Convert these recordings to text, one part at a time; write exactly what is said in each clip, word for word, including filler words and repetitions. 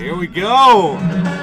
Here we go.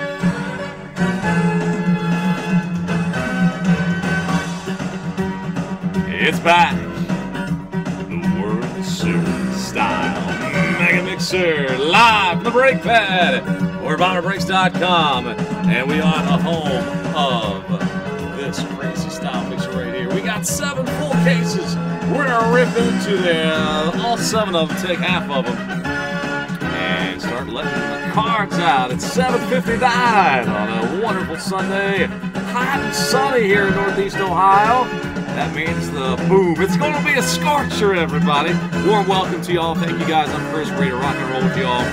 It's back. The World Series style Mega Mixer live from the brake pad. We're bomber brakes dot com, and we are the home of this crazy style mixer right here. We got seven full cases. We're gonna rip into the uh, all seven of them, take half of them, and start letting the cards out. It's seven fifty-nine on a wonderful Sunday, hot and sunny here in Northeast Ohio. That means the boom. It's going to be a scorcher, everybody. Warm welcome to y'all. Thank you guys. I'm Chris, ready to rock and roll with y'all.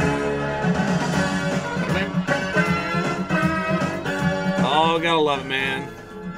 Oh, gotta love it, man.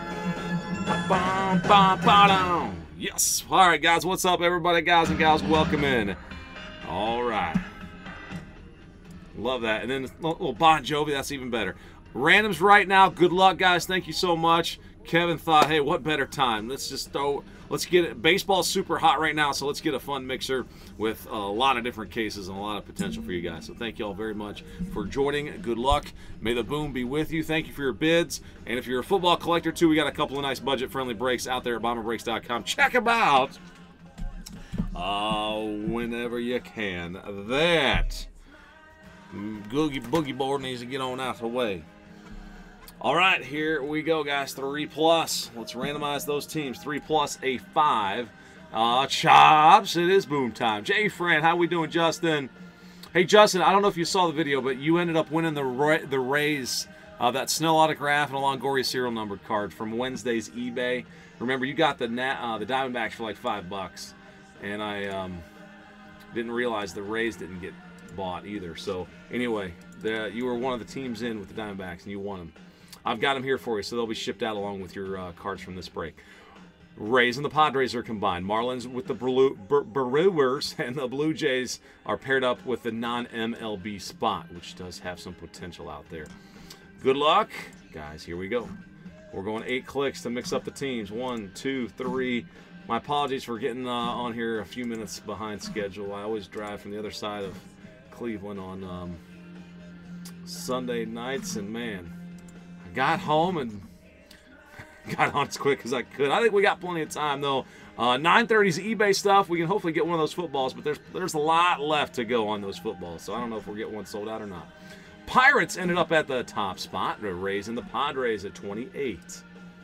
Yes. All right, guys. What's up, everybody? Guys and gals, welcome in. All right. Love that. And then a little Bon Jovi. That's even better. Randoms right now. Good luck, guys. Thank you so much. Kevin thought, hey, what better time? Let's just throw, let's get it. Baseball's super hot right now, so let's get a fun mixer with a lot of different cases and a lot of potential for you guys. So thank you all very much for joining. Good luck. May the boom be with you. Thank you for your bids. And if you're a football collector, too, we got a couple of nice budget-friendly brakes out there at bomber brakes dot com. Check them out uh, whenever you can. That Googie Boogie board needs to get on out of the way. All right, here we go, guys. Three plus. Let's randomize those teams. Three plus a five. Uh, chops. It is boom time. Jay Friend, how we doing, Justin? Hey, Justin, I don't know if you saw the video, but you ended up winning the Ra the Rays, uh, that Snell autograph and a Longoria serial numbered card from Wednesday's eBay. Remember, you got the Nat, uh, the Diamondbacks for like five bucks, and I um, didn't realize the Rays didn't get bought either. So anyway, the, you were one of the teams in with the Diamondbacks, and you won them. I've got them here for you, so they'll be shipped out along with your uh, cards from this break. Rays and the Padres are combined. Marlins with the Brewers and the Blue Jays are paired up with the non M L B spot, which does have some potential out there. Good luck. Guys, here we go. We're going eight clicks to mix up the teams. One, two, three. My apologies for getting uh, on here a few minutes behind schedule. I always drive from the other side of Cleveland on um, Sunday nights, and man, got home and got on as quick as I could. I think we got plenty of time, though. Uh, nine thirty's eBay stuff. We can hopefully get one of those footballs, but there's there's a lot left to go on those footballs, so I don't know if we'll get one sold out or not. Pirates ended up at the top spot. They're raising the Padres at twenty-eight.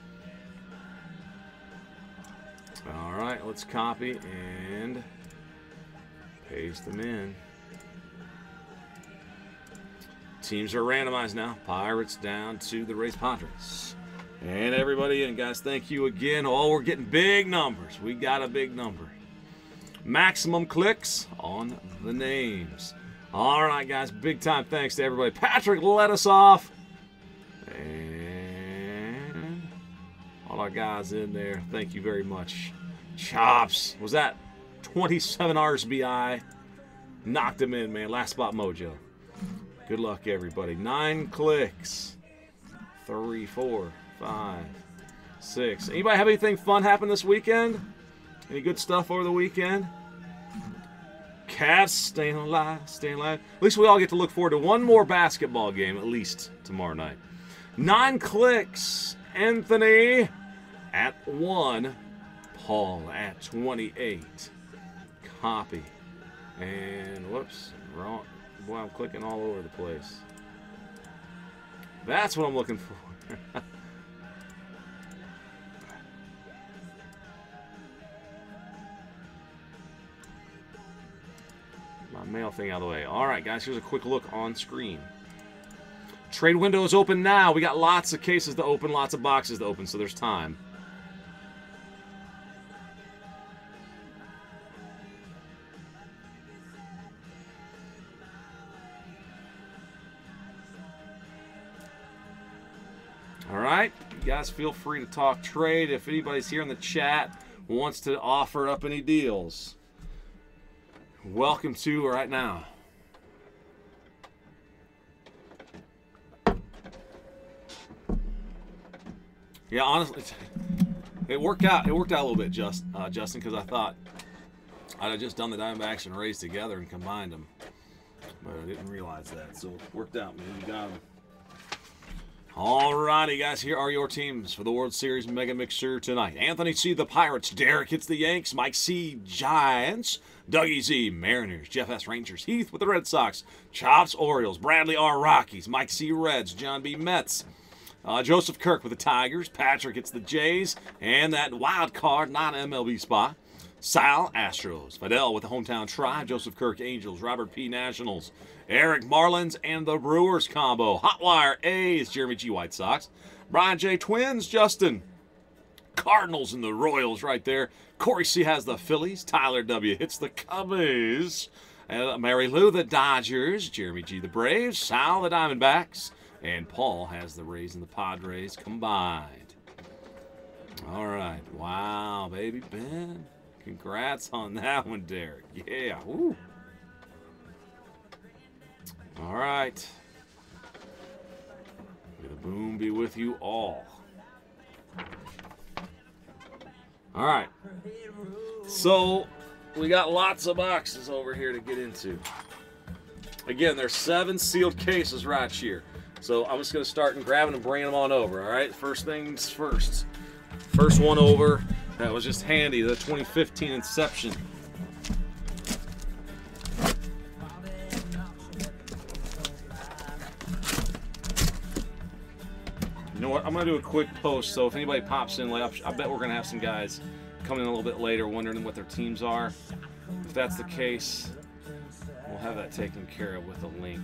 All right, let's copy and paste them in. Teams are randomized now. Pirates down to the Rays Padres. And everybody in, guys, thank you again. Oh, we're getting big numbers. We got a big number. Maximum clicks on the names. All right, guys, big time thanks to everybody. Patrick let us off. And all our guys in there, thank you very much. Chops. Was that twenty-seven R S B I? Knocked him in, man. Last spot mojo. Good luck, everybody. Nine clicks. Three, four, five, six. Anybody have anything fun happen this weekend? Any good stuff over the weekend? Cavs staying alive, staying alive. At least we all get to look forward to one more basketball game, at least tomorrow night. Nine clicks. Anthony at one. Paul at twenty-eight. Copy. And whoops, wrong. Boy, I'm clicking all over the place. That's what I'm looking for. My mail thing out of the way. All right, guys, here's a quick look on screen. Trade window is open now. We got lots of cases to open, lots of boxes to open, so there's time. All right, you guys feel free to talk trade. If anybody's here in the chat wants to offer up any deals, welcome to right now. Yeah, honestly, it worked out. It worked out a little bit, just uh, Justin, because I thought I'd have just done the Diamondbacks and Rays together and combined them. But I didn't realize that, so it worked out, man. You got them. All righty, guys. Here are your teams for the World Series Mega Mixer tonight. Anthony C., the Pirates. Derek hits the Yanks. Mike C., Giants. Dougie Z., Mariners. Jeff S., Rangers. Heath with the Red Sox. Chops, Orioles. Bradley R., Rockies. Mike C., Reds. John B., Mets. Uh, Joseph Kirk with the Tigers. Patrick hits the Jays. And that wild card, non-M L B spot. Sal, Astros. Fidel with the Hometown Tribe. Joseph Kirk, Angels. Robert P., Nationals. Eric, Marlins, and the Brewers combo. Hotwire, A's. Jeremy G., White Sox. Brian J., Twins. Justin, Cardinals, and the Royals right there. Corey C. has the Phillies. Tyler W. hits the Cubbies. And Mary Lou, the Dodgers. Jeremy G., the Braves. Sal, the Diamondbacks. And Paul has the Rays and the Padres combined. All right. Wow, baby Ben. Congrats on that one, Derek. Yeah. Woo. All right. May the boom be with you all. All right. So, we got lots of boxes over here to get into. Again, there's seven sealed cases right here. So, I'm just going to start and grabbing and bringing them on over, all right? First things first. First one over. That was just handy, the twenty fifteen Inception. You know what? I'm going to do a quick post, so if anybody pops in, like, I bet we're going to have some guys coming in a little bit later wondering what their teams are. If that's the case, we'll have that taken care of with a link.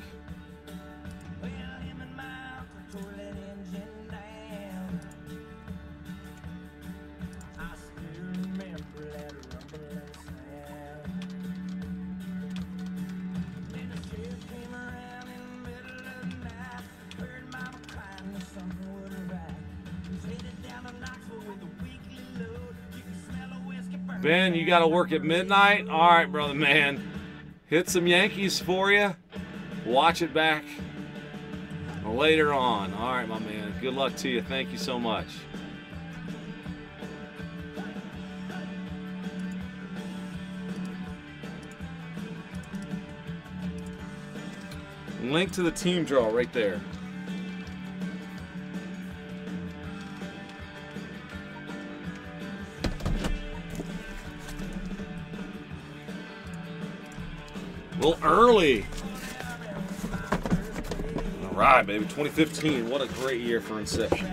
Ben, you got to work at midnight? All right, brother, man. Hit some Yankees for you. Watch it back later on. All right, my man. Good luck to you. Thank you so much. Link to the team draw right there. A little early. All right, baby. twenty fifteen. What a great year for Inception.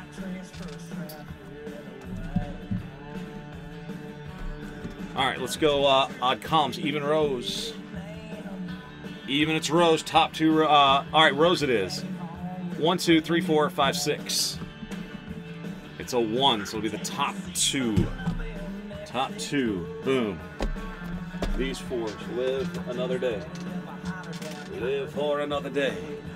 All right, let's go uh, odd columns. Even rows. Even it's rows. Top two. Uh, all right, rows it is. One, two, three, four, five, six. It's a one, so it'll be the top two. Top two. Boom. These fours live another day. Live for another day.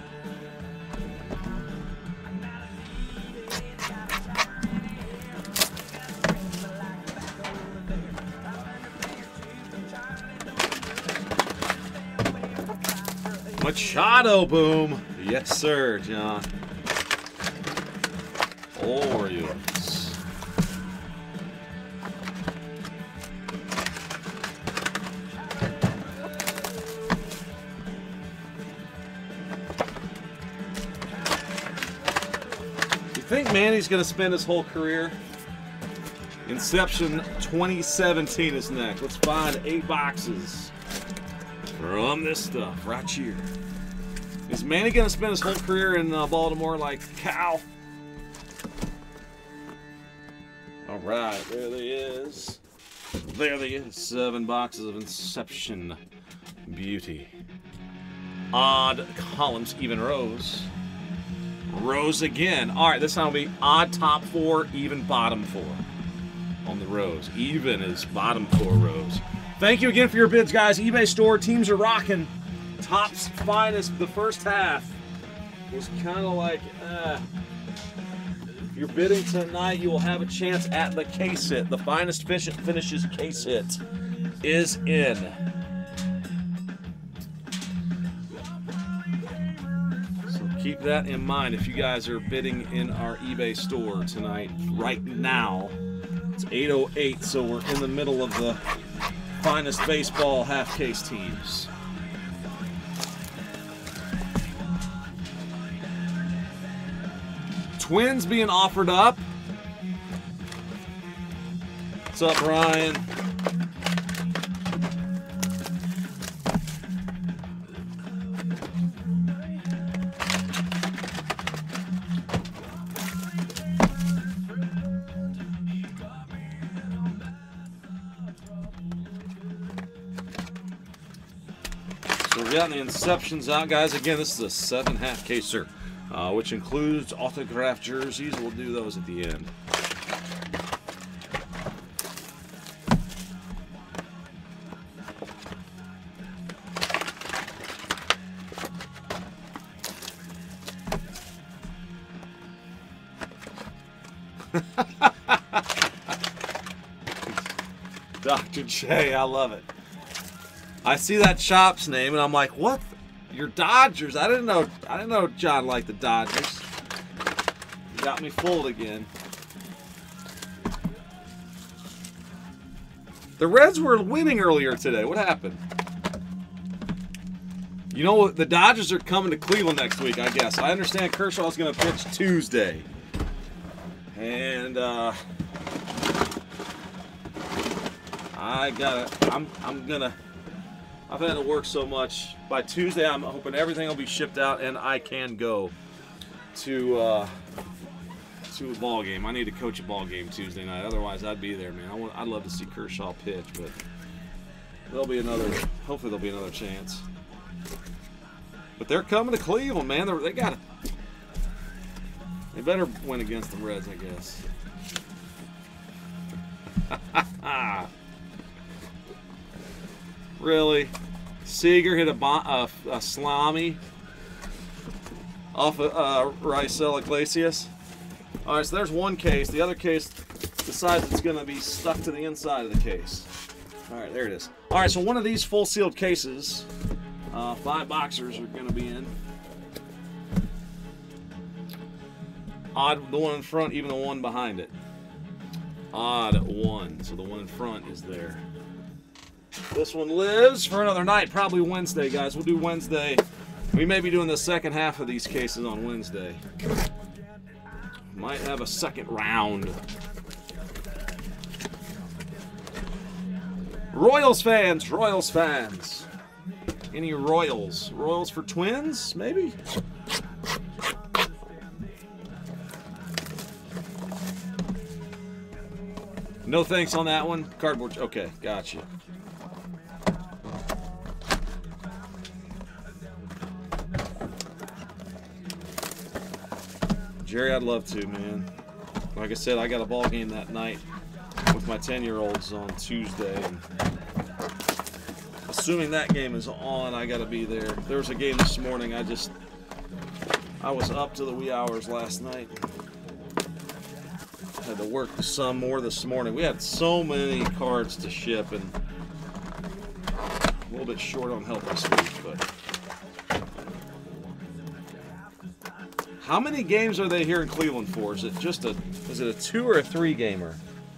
Machado, boom. Yes, sir, John. Orioles. I think Manny's going to spend his whole career. Inception twenty seventeen is next. Let's find eight boxes from this stuff right here. Is Manny going to spend his whole career in uh, Baltimore like Cal? All right, there they is. There they is. Seven boxes of Inception beauty. Odd columns, even rows. Rows again. All right, this time will be odd top four, even bottom four on the rows. Even is bottom four rows. Thank you again for your bids, guys. eBay store, teams are rocking. Topps finest. The first half was kind of like, uh, if you're bidding tonight, you will have a chance at the case hit. The finest finishes case hit is in. Keep that in mind if you guys are bidding in our eBay store tonight. Right now, it's eight oh eight, so we're in the middle of the finest baseball half-case teams. Twins being offered up. What's up, Ryan? So we've gotten the Inceptions out, guys. Again, this is a seven half caser, uh, which includes autographed jerseys. We'll do those at the end. Doctor J, I love it. I see that Chops name and I'm like, what? You're Dodgers? I didn't know. I didn't know John liked the Dodgers. You got me fooled again. The Reds were winning earlier today. What happened? You know what? The Dodgers are coming to Cleveland next week, I guess. I understand Kershaw's going to pitch Tuesday. And uh, I gotta. I'm. I'm gonna. I've had to work so much. By Tuesday, I'm hoping everything will be shipped out and I can go to uh, to a ball game. I need to coach a ball game Tuesday night. Otherwise, I'd be there, man. I want, I'd love to see Kershaw pitch, but there'll be another. Hopefully, there'll be another chance. But they're coming to Cleveland, man. They're, they got it. They better win against the Reds, I guess. Really? Seager hit a, a, a salami off of uh, Raisel Iglesias. All right, so there's one case. The other case decides it's going to be stuck to the inside of the case. All right, there it is. All right, so one of these full sealed cases, uh, five boxers are going to be in. Odd, the one in front, even the one behind it. Odd one, so the one in front is there. This one lives for another night, probably Wednesday, guys. We'll do Wednesday. We may be doing the second half of these cases on Wednesday. Might have a second round. Royals fans, Royals fans. Any Royals? Royals for Twins, maybe? No thanks on that one. Cardboard. Okay, gotcha. Jerry, I'd love to, man. Like I said, I got a ball game that night with my ten-year-olds on Tuesday. And assuming that game is on, I got to be there. There was a game this morning. I just, I was up to the wee hours last night. Had to work some more this morning. We had so many cards to ship and a little bit short on help this week, but how many games are they here in Cleveland for? Is it just a is it a two or a three gamer?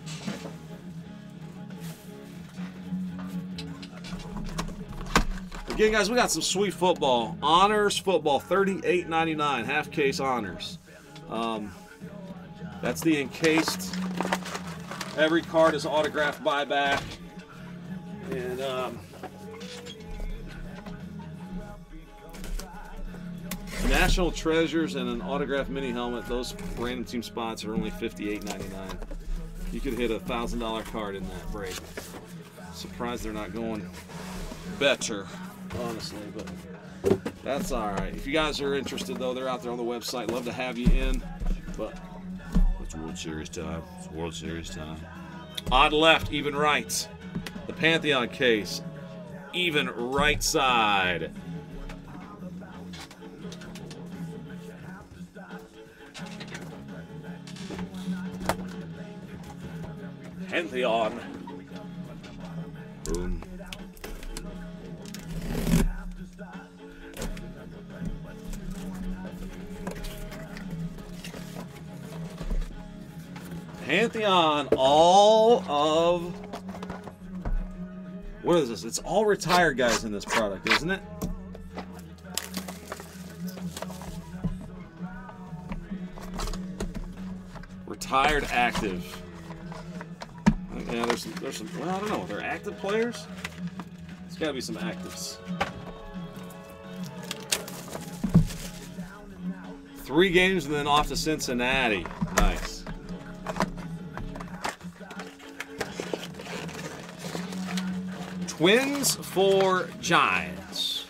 Again, guys, we got some sweet football. Honors football, thirty-eight ninety-nine, half case honors. Um, That's the encased. Every card is autographed buyback. And um, National Treasures and an autographed mini helmet. Those random team spots are only fifty-eight ninety-nine. You could hit a thousand dollar card in that break. Surprised they're not going better, honestly, but that's all right. If you guys are interested, though, they're out there on the website. Love to have you in, but it's World Series time. It's World Series time. Odd left, even right. The Pantheon case, even right side. Pantheon. Boom. Pantheon, all of, what is this? It's all retired guys in this product, isn't it? Retired active. Yeah, there's some, there's some, well, I don't know. They're active players? There's got to be some actives. Three games and then off to Cincinnati. Nice. Twins for Giants.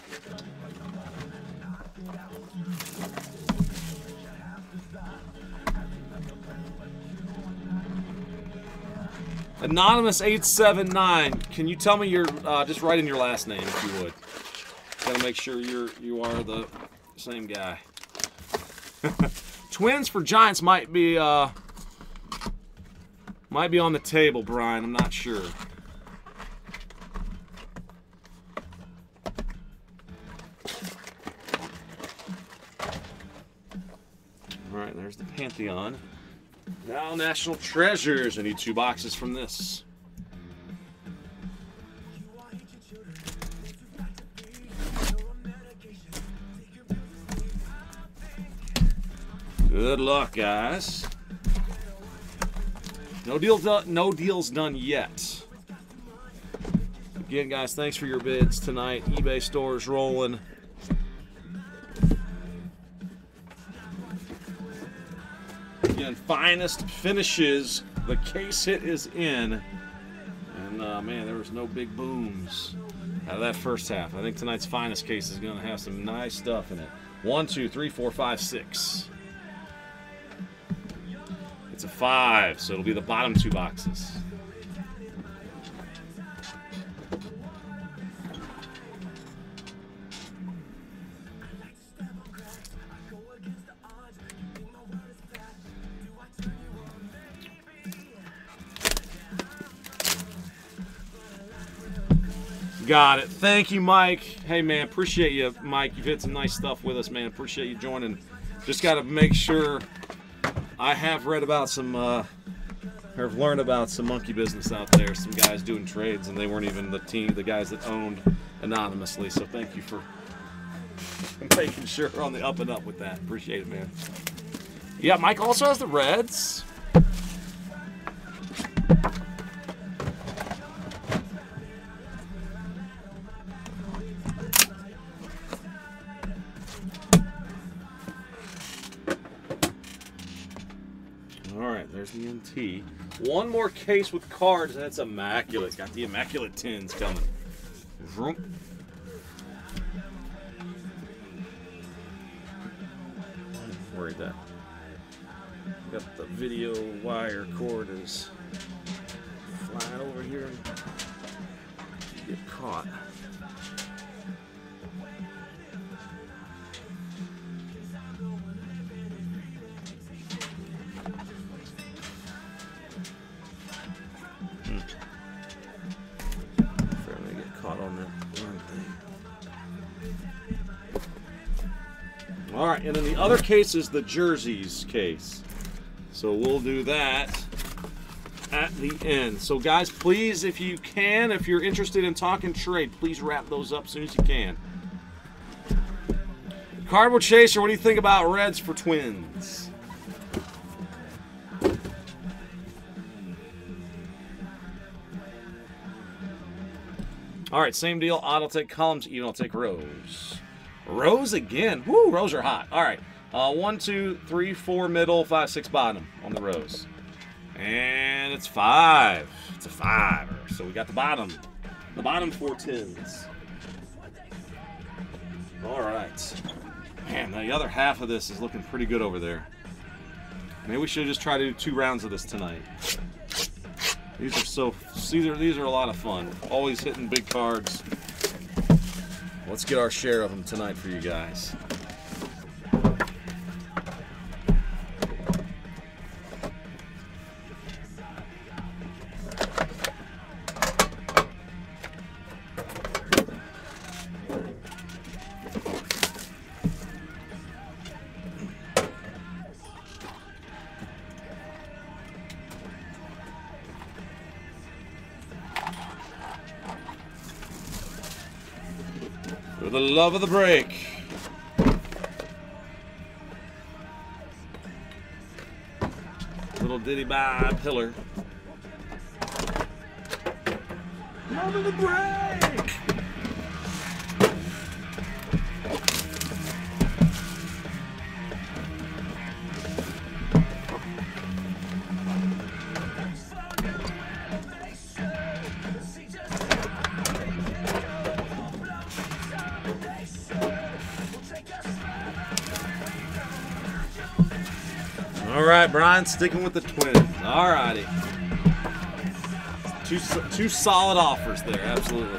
Anonymous eight seven nine. Can you tell me your uh, just write in your last name if you would. Gotta make sure you're you are the same guy. Twins for Giants might be uh, might be on the table, Brian. I'm not sure. All right, there's the Pantheon. Now National Treasures. I need two boxes from this. Good luck, guys. No deal done, no deals done yet. Again, guys, thanks for your bids tonight. eBay stores rolling. Again, finest finishes. The case hit is in. And, uh, man, there was no big booms out of that first half. I think tonight's finest case is going to have some nice stuff in it. One, two, three, four, five, six. It's a five, so it'll be the bottom two boxes. Got it. Thank you, Mike. Hey, man, appreciate you, Mike. You've hit some nice stuff with us, man. Appreciate you joining. Just got to make sure. I have read about some, uh, or have learned about some monkey business out there. Some guys doing trades, and they weren't even the team, the guys that owned anonymously. So thank you for making sure we're on the up and up with that. Appreciate it, man. Yeah, Mike also has the Reds. There's the N T. One more case with cards, and that's immaculate. Got the immaculate tins coming. Vroom. I'm worried that got the video wire cord is flying over here and get caught. All right, and then the other case is the jerseys case. So we'll do that at the end. So guys, please, if you can, if you're interested in talking trade, please wrap those up as soon as you can. Cardboard Chaser, what do you think about Reds for Twins? All right, same deal. Odd will take columns, even will take rows. Rows again. Woo, rows are hot. All right. Uh, one, two, three, four middle, five, six bottom on the rows. And it's five. It's a fiver. So we got the bottom. The bottom four tins. All right. Man, the other half of this is looking pretty good over there. Maybe we should just try to do two rounds of this tonight. These are so, these are, these are a lot of fun. Always hitting big cards. Let's get our share of them tonight for you guys. For the love of the break. Little ditty by Pillar. Over the break. All right, Brian, sticking with the Twins. All righty. Two, two solid offers there, absolutely.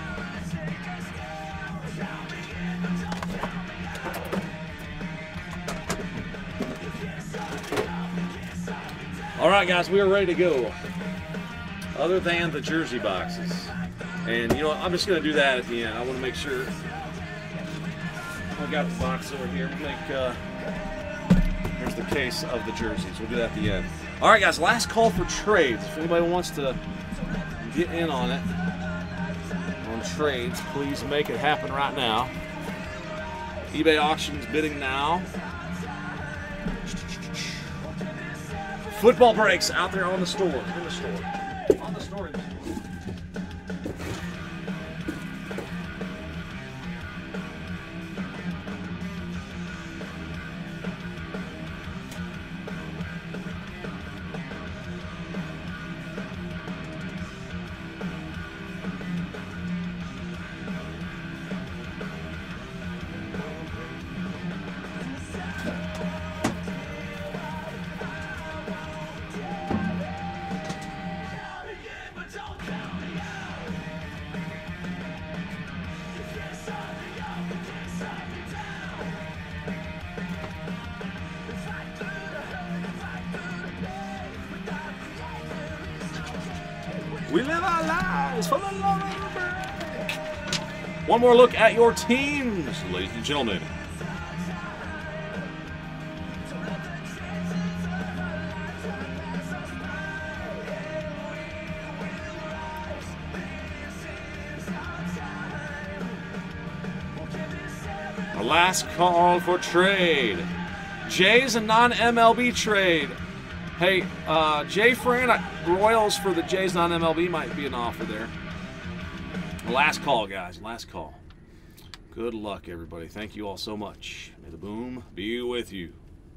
All right, guys, we are ready to go. Other than the jersey boxes. And, you know, I'm just going to do that at the end. I want to make sure I've got the box over here. Make, uh, here's the case of the jerseys. We'll do that at the end. All right, guys, last call for trades. If anybody wants to get in on it, on trades, please make it happen right now. eBay auctions bidding now. Football breaks out there on the store, in the store, on the store. We live our lives for the love of the break. One more look at your teams, ladies and gentlemen. Our last call for trade. Jay's a non-M L B trade. Hey, uh, Jay Fran, Royals for the Jays non-M L B might be an offer there. Last call, guys. Last call. Good luck, everybody. Thank you all so much. May the boom be with you.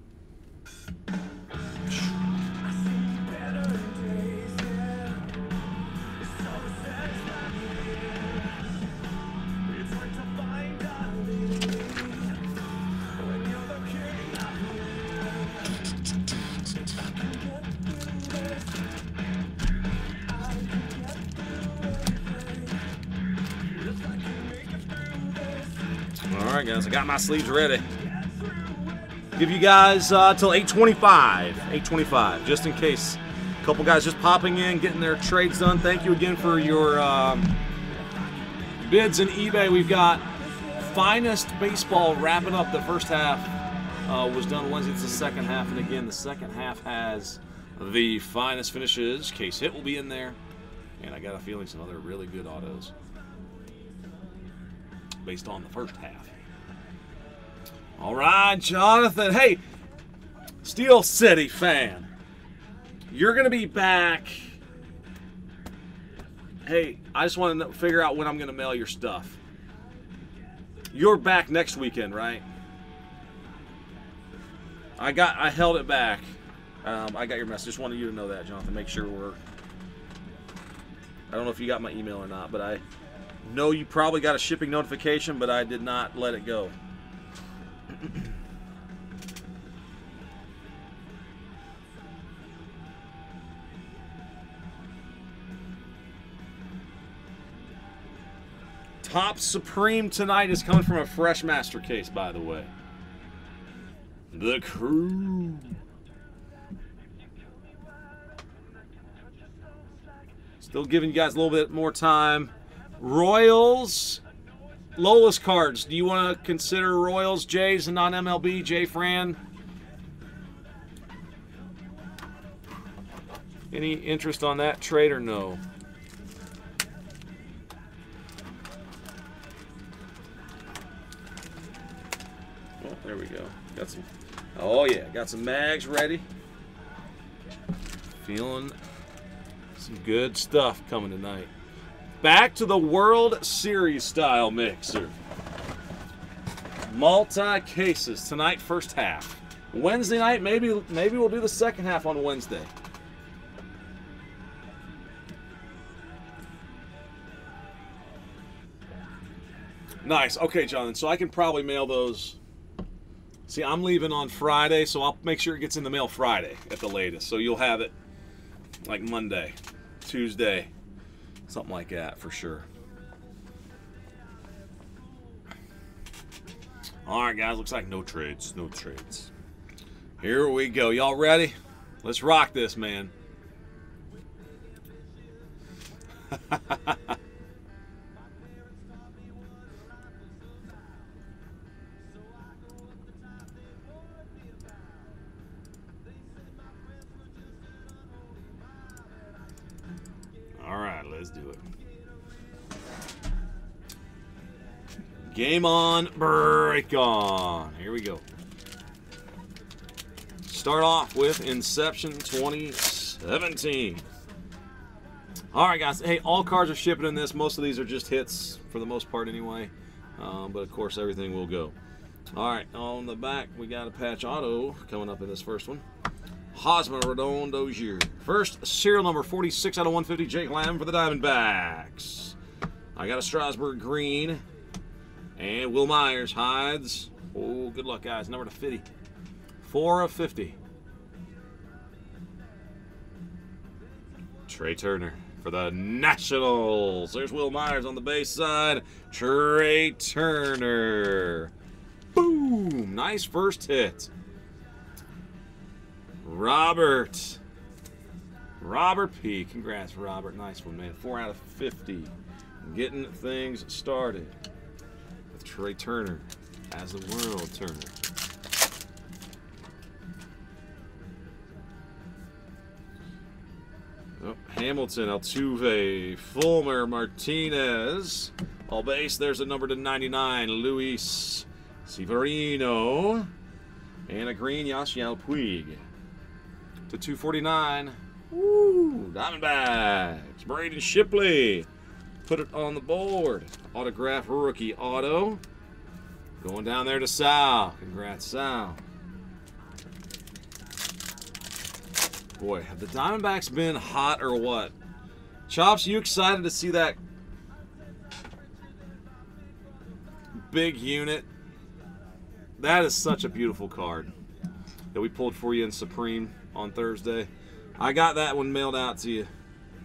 All right, guys, I got my sleeves ready. Give you guys uh, till eight twenty-five. eight twenty-five, just in case. A couple guys just popping in, getting their trades done. Thank you again for your um, bids in eBay. We've got Finest Baseball wrapping up the first half. Uh, was done Wednesday. It's the second half, and again, the second half has the finest finishes. Case hit will be in there, and I got a feeling some other really good autos based on the first half. All right, Jonathan. Hey, Steel City fan, you're going to be back. Hey, I just want to figure out when I'm going to mail your stuff. You're back next weekend, right? I got, I held it back. Um, I got your message. Just wanted you to know that, Jonathan. Make sure we're. I don't know if you got my email or not, but I know you probably got a shipping notification, but I did not let it go. Top Supreme tonight is coming from a Fresh Master case, by the way. The Crew. Still giving you guys a little bit more time. Royals, Lola's cards. Do you want to consider Royals, Jays, and non-M L B? Jay Fran? Any interest on that trade or no? Oh, there we go. Got some. Oh yeah, got some mags ready. Feeling some good stuff coming tonight. Back to the World Series style mixer. Multi cases tonight, first half. Wednesday night, maybe maybe we'll do the second half on Wednesday. Nice. Okay, Jonathan. So I can probably mail those. See, I'm leaving on Friday, so I'll make sure it gets in the mail Friday at the latest. So you'll have it like Monday, Tuesday, something like that for sure. All right, guys. Looks like no trades. No trades. Here we go. Y'all ready? Let's rock this, man. All right, let's do it. Game on, break on. Here we go. Start off with Inception twenty seventeen. All right, guys. Hey, all cards are shipping in this. Most of these are just hits for the most part anyway. Um, but, of course, everything will go. All right, on the back, we got a patch auto coming up in this first one. Hosmer Rodon Dozier. First, serial number forty-six out of one fifty, Jake Lamb for the Diamondbacks. I got a Strasburg green. And Will Myers hides. Oh, good luck, guys. Number to fifty. four of fifty. Trey Turner for the Nationals. There's Will Myers on the base side. Trey Turner. Boom. Nice first hit. Robert. Robert P. Congrats, Robert. Nice one, man. four out of fifty. Getting things started with Trey Turner as the World Turner. Oh, Hamilton, Altuve, Fulmer, Martinez. All base, there's a number to ninety-nine, Luis Severino. And a green, Yasiel Puig. To two forty-nine, woo, Diamondbacks, Braden Shipley. Put it on the board. Autograph rookie auto. Going down there to Sal. Congrats, Sal. Boy, have the Diamondbacks been hot or what? Chops, you excited to see that big unit? That is such a beautiful card that we pulled for you in Supreme on Thursday. I got that one mailed out to you.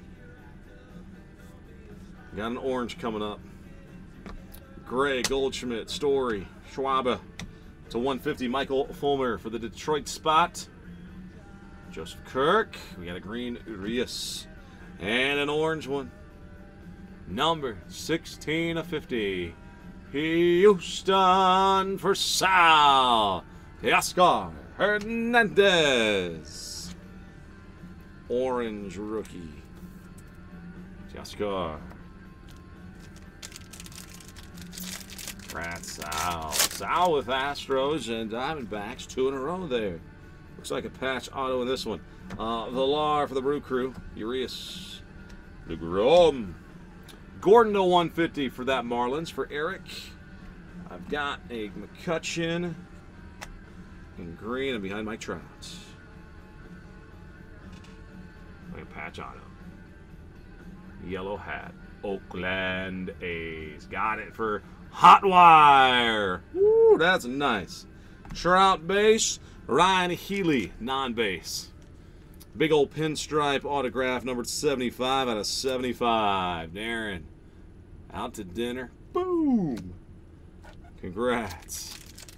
Got an orange coming up. Gray, Goldschmidt, Story, Schwaba to one fifty. Michael Fulmer for the Detroit spot. Joseph Kirk. We got a green Urias. And an orange one. Number sixteen of fifty. Houston for Sal. Teoscar Hernandez. Orange rookie. Teoscar. Congrats, Sal. Sal with Astros and Diamondbacks, two in a row there. Looks like a patch auto in this one. Uh, Villar for the Brew Crew. Urias. DeGrom. Gordon to one fifty for that Marlins for Eric. I've got a McCutchen in green and behind Mike Trout. Like a patch auto. Yellow hat. Oakland A's. Got it for Hotwire. Woo, that's nice. Trout base. Ryan Healy, non-base. Big old pinstripe autograph, numbered seventy-five out of seventy-five. Darren, out to dinner. Boom. Congrats.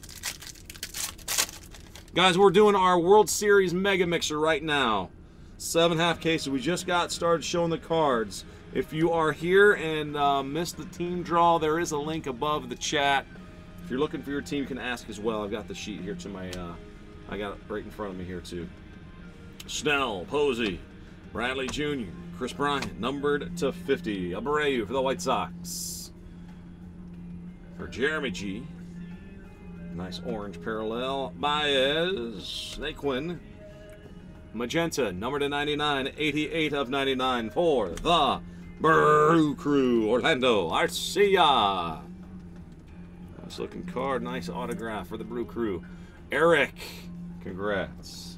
Guys, we're doing our World Series Mega Mixer right now. Seven half cases. We just got started showing the cards. If you are here and uh, missed the team draw, there is a link above the chat. If you're looking for your team, you can ask as well. I've got the sheet here to my, uh, I got it right in front of me here too. Snell, Posey, Bradley Junior, Chris Bryant, numbered to fifty. Abreu for the White Sox. For Jeremy G. Nice orange parallel. Baez, Naquin. Magenta, number to ninety-nine, eighty-eight of ninety-nine for the Brew Crew, Orlando Arcia. Nice looking card, nice autograph for the Brew Crew. Eric, congrats.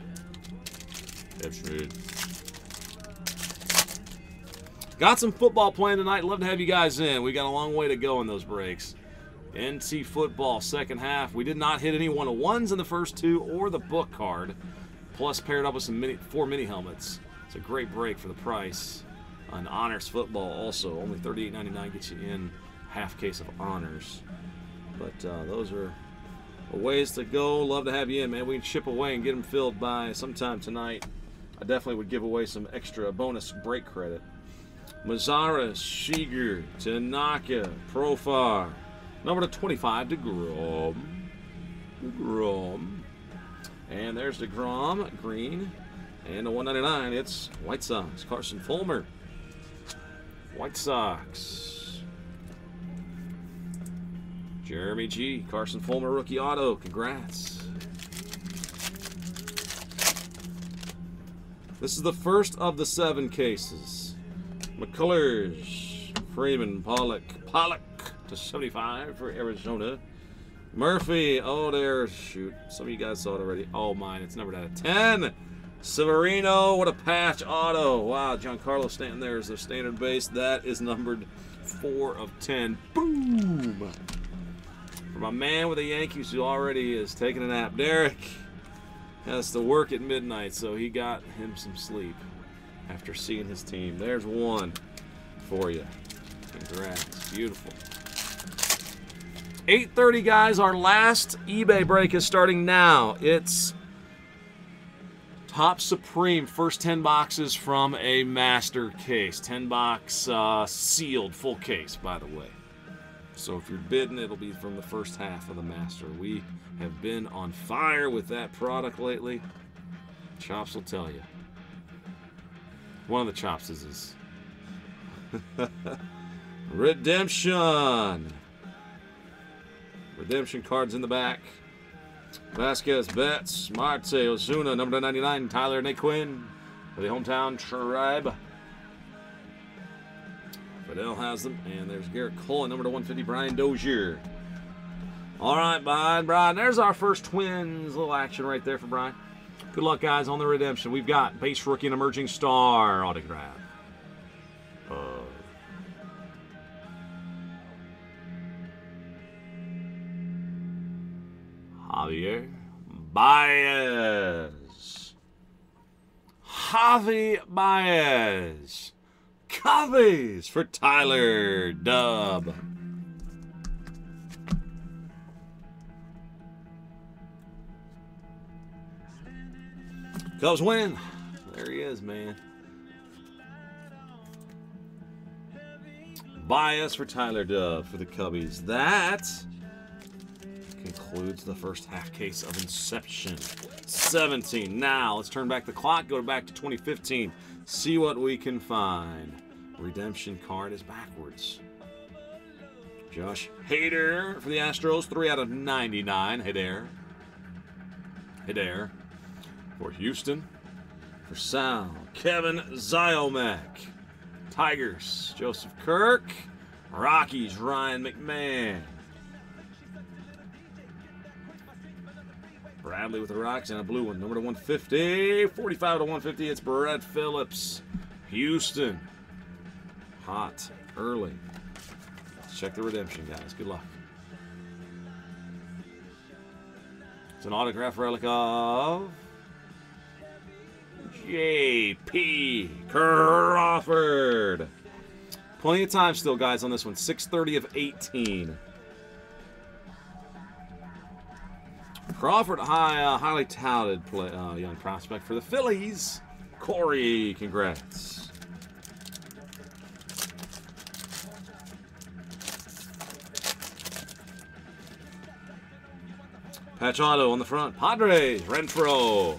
Got some football playing tonight. Love to have you guys in. We got a long way to go in those breaks. N C football, second half. We did not hit any one-of-ones in the first two or the book card. Plus paired up with some mini, four mini helmets. It's a great break for the price. On honors football also. Only thirty-eight ninety-nine gets you in half case of honors. But uh, those are a ways to go. Love to have you in, man. We can ship away and get them filled by sometime tonight. I definitely would give away some extra bonus break credit. Mazzara, Shiger, Tanaka, Profar. Number to twenty-five, DeGrom. DeGrom. And there's DeGrom, green. And the one ninety-nine, it's White Sox. Carson Fulmer. White Sox. Jeremy G. Carson Fulmer, rookie auto. Congrats. This is the first of the seven cases. McCullers, Freeman, Pollock. Pollock to seventy-five for Arizona. Murphy, oh, there, shoot. Some of you guys saw it already. Oh, mine, it's numbered out of ten. Severino, what a patch auto. Wow, Giancarlo Stanton there is the standard base. That is numbered four of ten. Boom. For my man with the Yankees who already is taking a nap, Derek has to work at midnight, so he got him some sleep after seeing his team. There's one for you. Congrats. Beautiful. eight thirty, guys. Our last eBay break is starting now. It's Top Supreme, first ten boxes from a master case. ten box uh, sealed, full case, by the way. So if you're bidding, it'll be from the first half of the master. We have been on fire with that product lately. Chops will tell you. One of the Chops is Redemption. Redemption cards in the back. Vasquez, Betts, Marte, Ozuna, number ninety-nine, Tyler Naquin for the hometown tribe. Fidel has them, and there's Garrett Cole, number to one fifty, Brian Dozier. All right, Brian, Brian, there's our first Twins. Little action right there for Brian. Good luck, guys, on the redemption. We've got base rookie and emerging star autograph. Uh, Javier Baez. Javi Baez. Coveys for Tyler Dub. Cubs win. There he is, man. Baez for Tyler Dub for the Cubbies. That concludes the first half case of Inception. seventeen. Now, let's turn back the clock, go back to twenty fifteen. See what we can find. Redemption card is backwards. Josh Hader for the Astros, three out of ninety-nine. Hader. Hader. For Houston. For Sal. Kevin Ziomek. Tigers. Joseph Kirk. Rockies. Ryan McMahon. Bradley with the Rocks and a blue one. Number to one fifty. forty-five to one fifty. It's Brett Phillips. Houston. Hot. Early. Let's check the redemption, guys. Good luck. It's an autograph relic of J P Crawford. Plenty of time still, guys, on this one. six thirty of eighteen. Crawford, high, uh, highly touted play, uh, young prospect for the Phillies. Corey, congrats. Patch auto on the front. Padres, Renfro.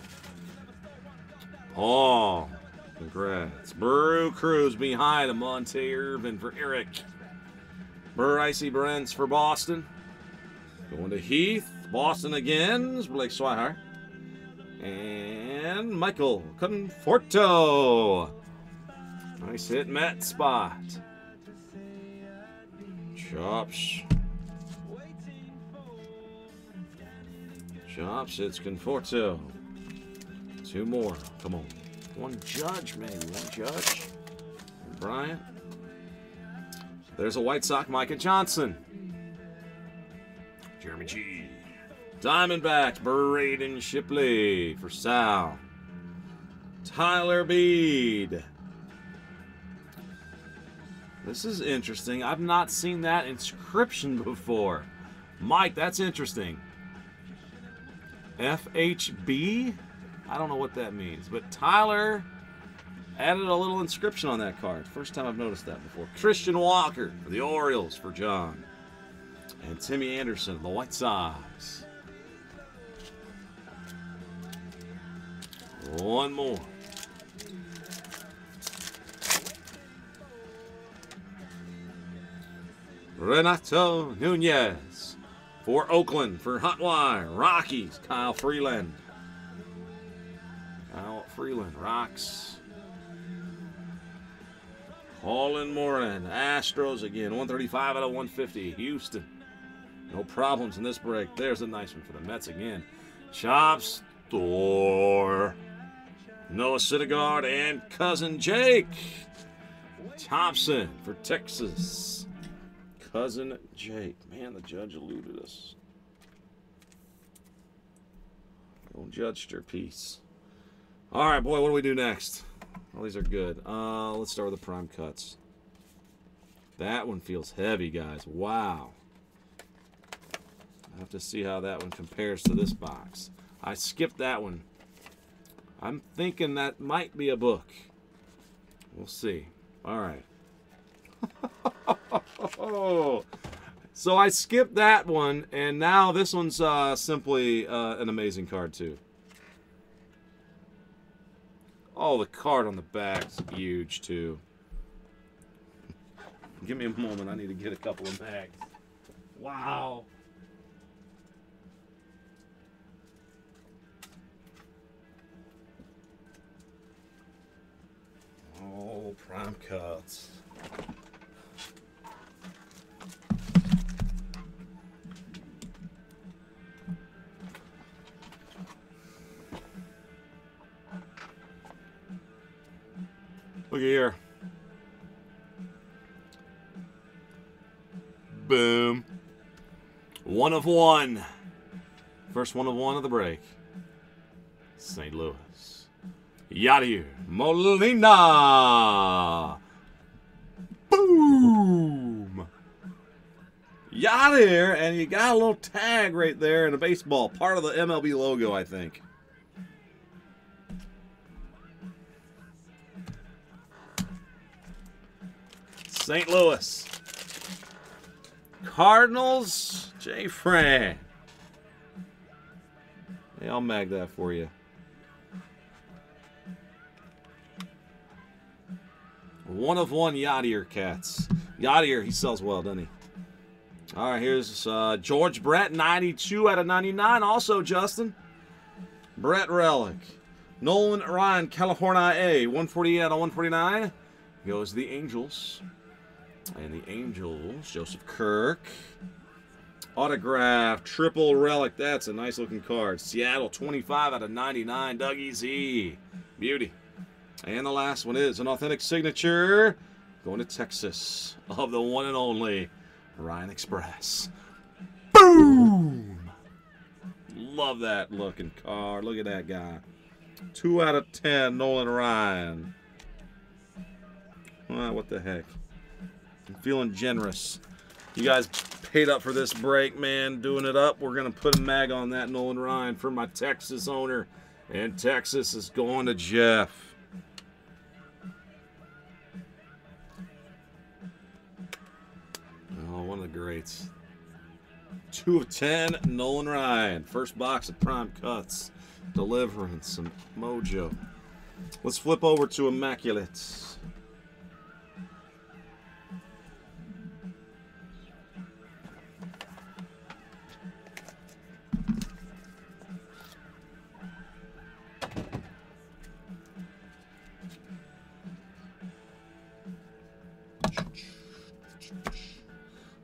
Paul, congrats. Brew Crews behind him. Monte Irvin for Eric. Brycey Brents for Boston. Going to Heath. Boston again. Blake Swihart. And And Michael Conforto. Nice hit, Matt spot. Chops. Chops, it's Conforto. Two more. Come on. One judge, maybe. One judge. Bryant. There's a White Sox, Micah Johnson. Jeremy G. Diamondbacks, Braden Shipley for Sal. Tyler Beede. This is interesting. I've not seen that inscription before. Mike, that's interesting. F H B? I don't know what that means, but Tyler added a little inscription on that card. First time I've noticed that before. Christian Walker for the Orioles for John. And Timmy Anderson, the White Sox. One more. Renato Nunez for Oakland for Hotwire. Rockies, Kyle Freeland. Kyle Freeland, Rocks. Colin Moran, Astros again. one thirty-five out of one fifty. Houston. No problems in this break. There's a nice one for the Mets again. Chops, Thor. Noah Syndergaard and Cousin Jake. Thompson for Texas. Cousin Jake. Man, the judge eluded us. Old Judgester piece. All right, boy, what do we do next? Well, these are good. Uh, let's start with the prime cuts. That one feels heavy, guys. Wow. I have to see how that one compares to this box. I skipped that one. I'm thinking that might be a book. We'll see. All right. So I skipped that one, and now this one's uh, simply uh, an amazing card, too. Oh, the card on the back's huge, too. Give me a moment. I need to get a couple of mags. Wow. Oh, prime cuts. Look at here. Boom. One of one. First one of one of the break. Saint Louis. Yadier Molina. Boom. Yadier, and you got a little tag right there in a baseball. Part of the M L B logo, I think. Saint Louis. Cardinals, Jay Frank. Hey, I'll mag that for you. One of one Yadier cats. Yadier, he sells well, doesn't he? All right, here's uh, George Brett, ninety-two out of ninety-nine. Also, Justin. Brett Relic. Nolan Ryan, California A, one forty-eight out of one forty-nine. Goes the Angels. And the Angels, Joseph Kirk. Autograph, triple relic. That's a nice looking card. Seattle, twenty-five out of ninety-nine. Dougie Z. Beauty. And the last one is an authentic signature. Going to Texas. Of the one and only Ryan Express. Boom! Love that looking card. Look at that guy. Two out of ten, Nolan Ryan. Ah, what the heck. I'm feeling generous. You guys paid up for this break, man. Doing it up. We're going to put a mag on that Nolan Ryan for my Texas owner. And Texas is going to Jeff. Oh, one of the greats. Two of ten, Nolan Ryan. First box of prime cuts. Delivering some mojo. Let's flip over to Immaculate.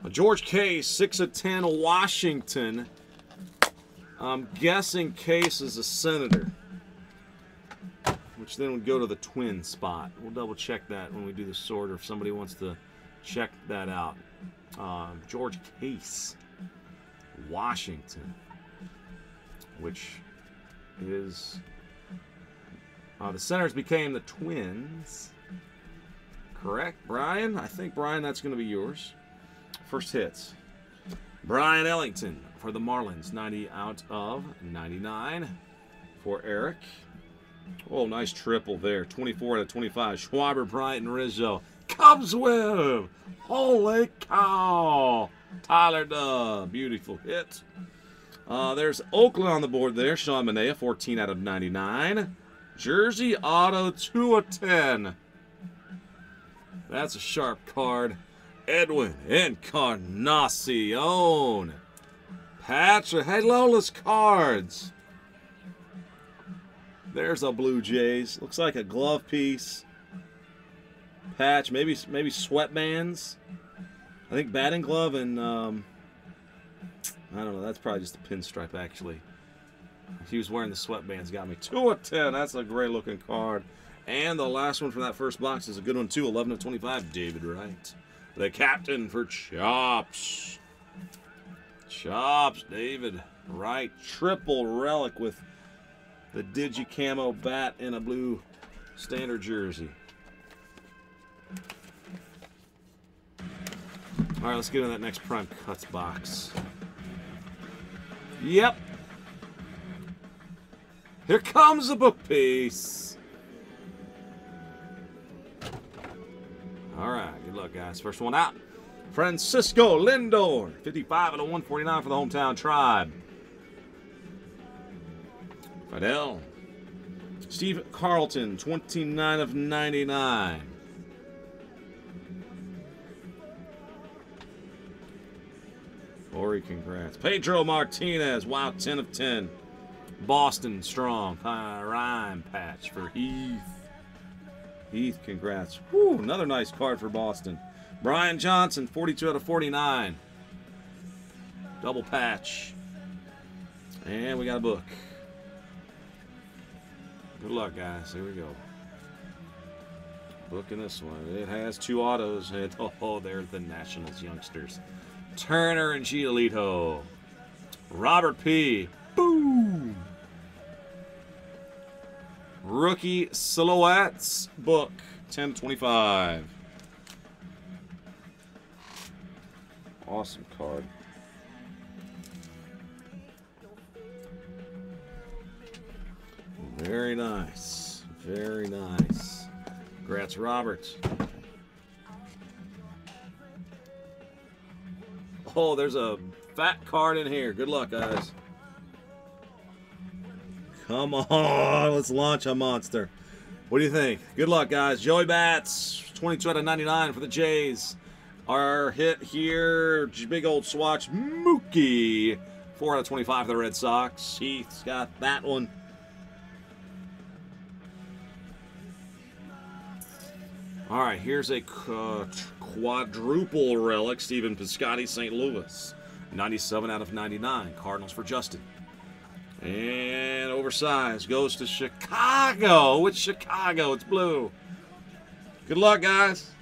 George Case, six of ten, Washington. I'm guessing Case is a Senator, which then would go to the twin spot. We'll double check that when we do the sort, or if somebody wants to check that out. Uh, George Case, Washington, which is uh, the Senators became the Twins. Correct, Brian? I think, Brian, that's going to be yours. First hits. Brian Ellington for the Marlins, ninety out of ninety-nine for Eric. Oh, nice triple there. twenty-four out of twenty-five. Schwarber, Bryant, and Rizzo. Cubs win! Holy cow! Tyler Duh. Beautiful hit. Uh, there's Oakland on the board there. Sean Manaea, fourteen out of ninety-nine. Jersey auto, two of ten. That's a sharp card. Edwin Encarnacion. Patrick. Hey, Lola's cards. There's a Blue Jays. Looks like a glove piece. Patch. Maybe maybe sweatbands. I think batting glove and um, I don't know. That's probably just a pinstripe actually. He was wearing the sweatbands. Got me. two of ten. That's a great looking card. And the last one from that first box is a good one too. eleven of twenty-five. David Wright. The captain for Chops. Chops, David Wright. Triple relic with the Digi-Camo bat in a blue standard jersey. All right, let's get into that next Prime Cuts box. Yep. Here comes the book piece. All right, good luck, guys. First one out. Francisco Lindor, fifty-five out of one forty-nine for the hometown Tribe. Fidel. Steve Carlton, twenty-nine of ninety-nine. Ori, congrats. Pedro Martinez, wow, ten of ten. Boston Strong, uh, rhyme patch for Heath. Heath, congrats. Whew, another nice card for Boston. Brian Johnson, forty-two out of forty-nine. Double patch. And we got a book. Good luck, guys. Here we go. Book in this one. It has two autos. And, oh, there's the Nationals youngsters. Turner and Giolito. Robert P. Boom. Rookie Silhouettes book, ten twenty-five. Awesome card. Very nice. Very nice. Congrats, Robert. Oh, there's a fat card in here. Good luck, guys. Come on, let's launch a monster. What do you think? Good luck, guys. Joey Bats, twenty-two out of ninety-nine for the Jays. Our hit here, big old swatch, Mookie, four out of twenty-five for the Red Sox. Heath's got that one. All right, here's a uh, quadruple relic, Stephen Piscotty, Saint Louis. ninety-seven out of ninety-nine. Cardinals for Justin. And oversized goes to Chicago. It's Chicago. It's blue. Good luck, guys.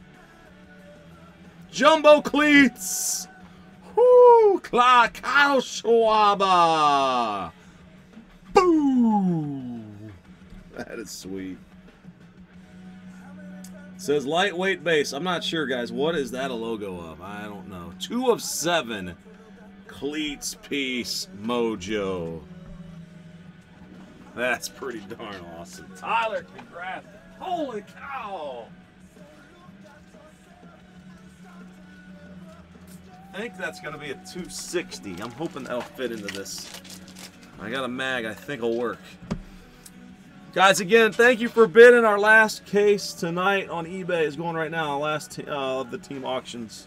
Jumbo cleats. Whoo! Kyle Schwarber. Boom! That is sweet. It says lightweight base. I'm not sure, guys. What is that a logo of? I don't know. Two of seven. Cleats piece mojo. That's pretty darn awesome. Tyler, congrats. Holy cow. I think that's going to be a two sixty. I'm hoping that'll fit into this. I got a mag I think will work. Guys, again, thank you for bidding. Our last case tonight on eBay is going right now. Last uh, of the team auctions.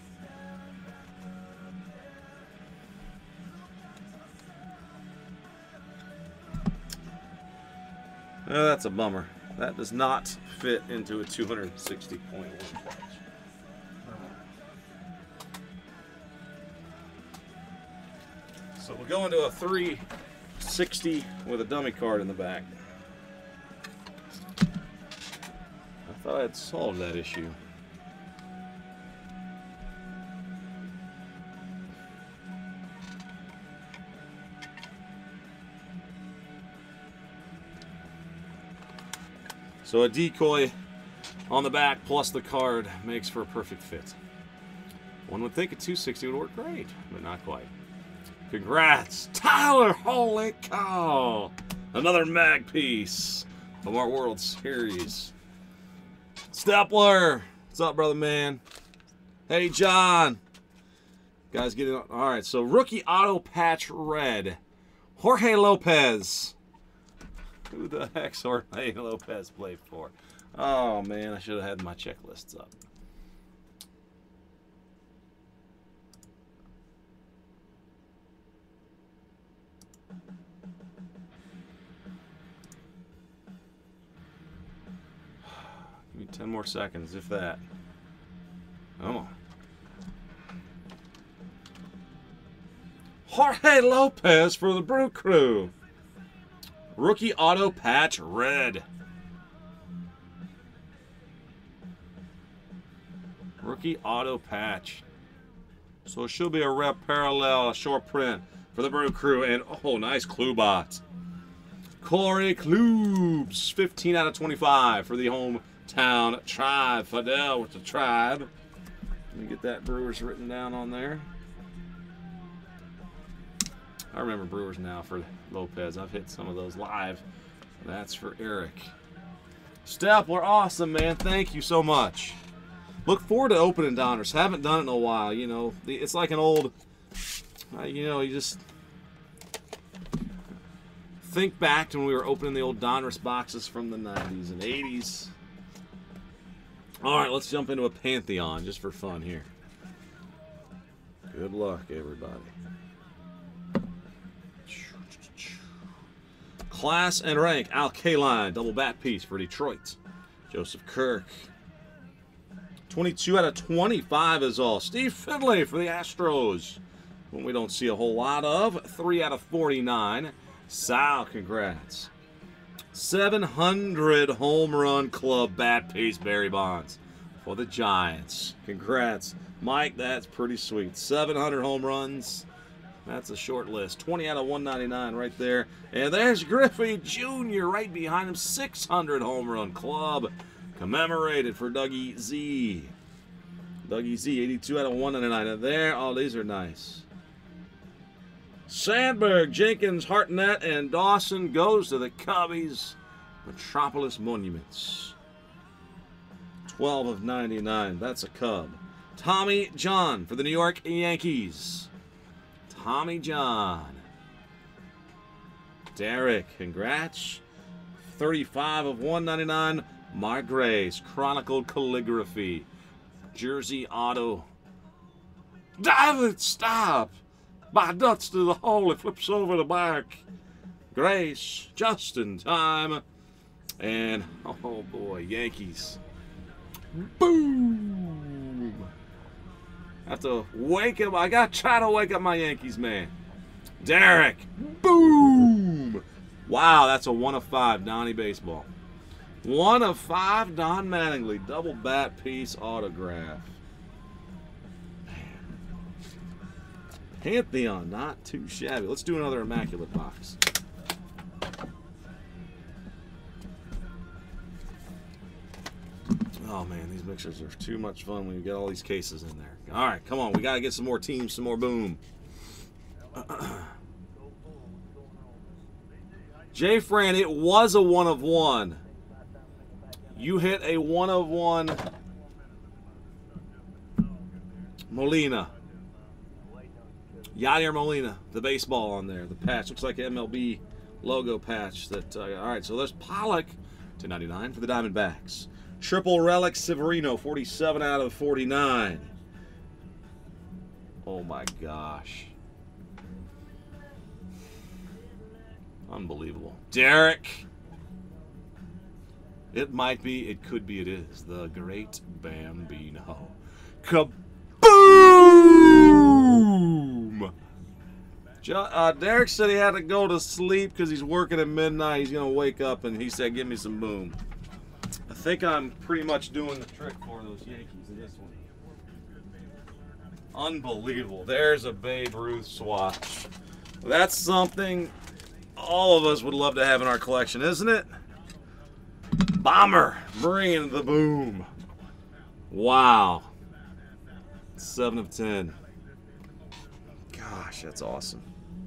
Uh, that's a bummer. That does not fit into a two sixty point one patch. So we'll go into a three sixty with a dummy card in the back. I thought I had solved that issue. So a decoy on the back plus the card makes for a perfect fit. One would think a two sixty would work great, but not quite. Congrats, Tyler! Holy cow! Another mag piece from our World Series. Stepler! What's up, brother man? Hey, John! Guys, getting on. All right, so rookie auto patch red. Jorge Lopez. Who the heck's Jorge Lopez played for? Oh, man, I should have had my checklists up. Give me ten more seconds, if that. Oh. Jorge Lopez for the Brew Crew. Rookie auto patch red. Rookie auto patch. So it should be a rep parallel, a short print for the Brew Crew. And oh, nice Klubot. Corey Klubs, fifteen out of twenty-five for the hometown Tribe. Fidel with the Tribe. Let me get that Brewers written down on there. I remember Brewers now for Lopez. I've hit some of those live. That's for Eric. Stapler, awesome, man. Thank you so much. Look forward to opening Donruss. Haven't done it in a while. You know, it's like an old, uh, you know, you just think back to when we were opening the old Donruss boxes from the nineties and eighties. All right, let's jump into a Pantheon just for fun here. Good luck, everybody. Class and rank, Al Kaline, double bat piece for Detroit. Joseph Kirk. twenty-two out of twenty-five is all. Steve Finley for the Astros. One we don't see a whole lot of. three out of forty-nine. Sal, congrats. seven hundred home run club bat piece, Barry Bonds for the Giants. Congrats. Mike, that's pretty sweet. seven hundred home runs. That's a short list. twenty out of one ninety-nine right there. And there's Griffey Junior right behind him. six hundred home run club. Commemorated for Dougie Z. Dougie Z, eighty-two out of one ninety-nine. And there, oh, these are nice. Sandberg, Jenkins, Hartnett, and Dawson goes to the Cubbies. Metropolis Monuments. twelve of ninety-nine. That's a Cub. Tommy John for the New York Yankees. Tommy John. Derek, congrats. thirty-five of one ninety-nine. Mark Grace, chronicled calligraphy. Jersey auto. David, stop! My nuts to the hole. It flips over the back. Grace, just in time. And, oh boy, Yankees. Boom! I have to wake up. I got to try to wake up my Yankees, man. Derek. Boom! Wow, that's a one of five Donnie baseball. One of five Don Mattingly. Double bat piece autograph. Man. Pantheon, not too shabby. Let's do another immaculate box. Oh man, these mixers are too much fun when you get all these cases in there. All right, come on. We got to get some more teams, some more boom. Jay Fran, it was a one of one. You hit a one of one Molina. Yadier Molina, the baseball on there. The patch looks like an M L B logo patch. That uh, all right, so there's Pollock to ninety-nine for the Diamondbacks. Triple relic Severino, forty-seven out of forty-nine. Oh my gosh. Unbelievable. Derek. It might be, it could be, it is. The Great Bambino. Kaboom! Uh, Derek said he had to go to sleep because he's working at midnight. He's going to wake up, and he said, give me some boom. I think I'm pretty much doing the trick for those Yankees in this one. Unbelievable. There's a Babe Ruth swatch. That's something all of us would love to have in our collection, isn't it? Bomber bringing the boom. Wow. seven of ten. Gosh, that's awesome.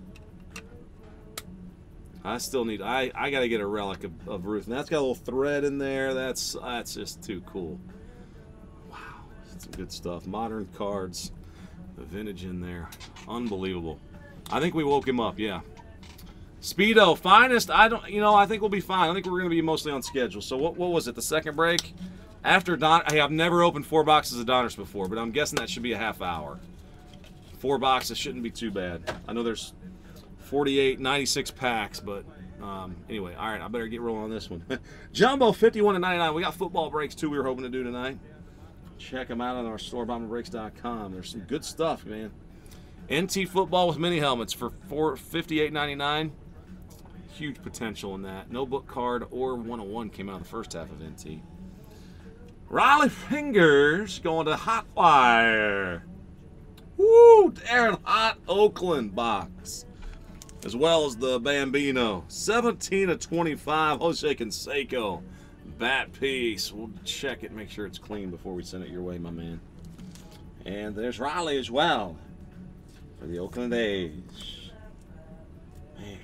I still need, I, I got to get a relic of, of Ruth. And that's got a little thread in there. That's, that's just too cool. Wow. That's some good stuff. Modern cards. The vintage in there. Unbelievable. I think we woke him up, yeah. Speedo, finest. I don't, you know, I think we'll be fine. I think we're going to be mostly on schedule. So what, what was it, the second break? After Don, hey, I've never opened four boxes of Donners before, but I'm guessing that should be a half hour. Four boxes shouldn't be too bad. I know there's forty-eight, ninety-six packs, but um, anyway, all right, I better get rolling on this one. Jumbo, fifty-one to ninety-nine. We got football breaks, too, we were hoping to do tonight. Check them out on our store, bomber breaks dot com. There's some good stuff, man. N T football with mini helmets for fifty-eight ninety-nine. Huge potential in that. No book card or one oh one came out of the first half of N T. Riley Fingers going to Hotwire. Woo! Darren Hot Oakland box. As well as the Bambino. seventeen of twenty-five. Jose Canseco. Bat piece. We'll check it, make sure it's clean before we send it your way, my man. And there's Riley as well for the Oakland A's. Man.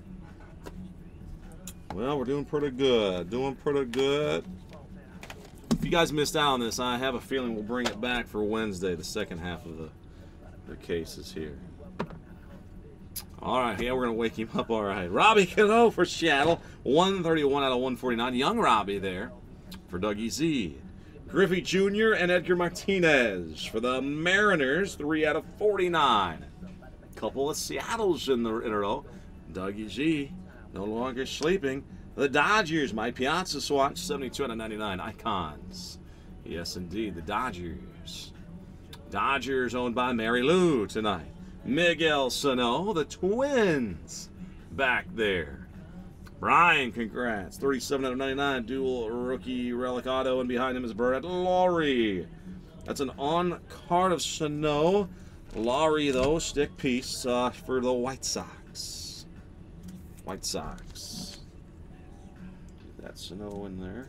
Well, we're doing pretty good. Doing pretty good. If you guys missed out on this, I have a feeling we'll bring it back for Wednesday, the second half of the, the cases here. All right, yeah, we're going to wake him up. All right. Robbie Cano for Seattle. one thirty-one out of one forty-nine. Young Robbie there for Dougie Z. Griffey Junior and Edgar Martinez for the Mariners. three out of forty-nine. Couple of Seattles in, the, in a row. Dougie Z no longer sleeping. The Dodgers. Mike Piazza swatch. seventy-two out of ninety-nine. Icons. Yes, indeed. The Dodgers. Dodgers owned by Mary Lou tonight. Miguel Sano, the Twins, back there. Brian, congrats. thirty-seven out of ninety-nine, dual rookie relic auto, and behind him is Brett Lawrie. That's an on-card of Sano. Lawrie, though, stick piece uh, for the White Sox. White Sox. That's Sano in there.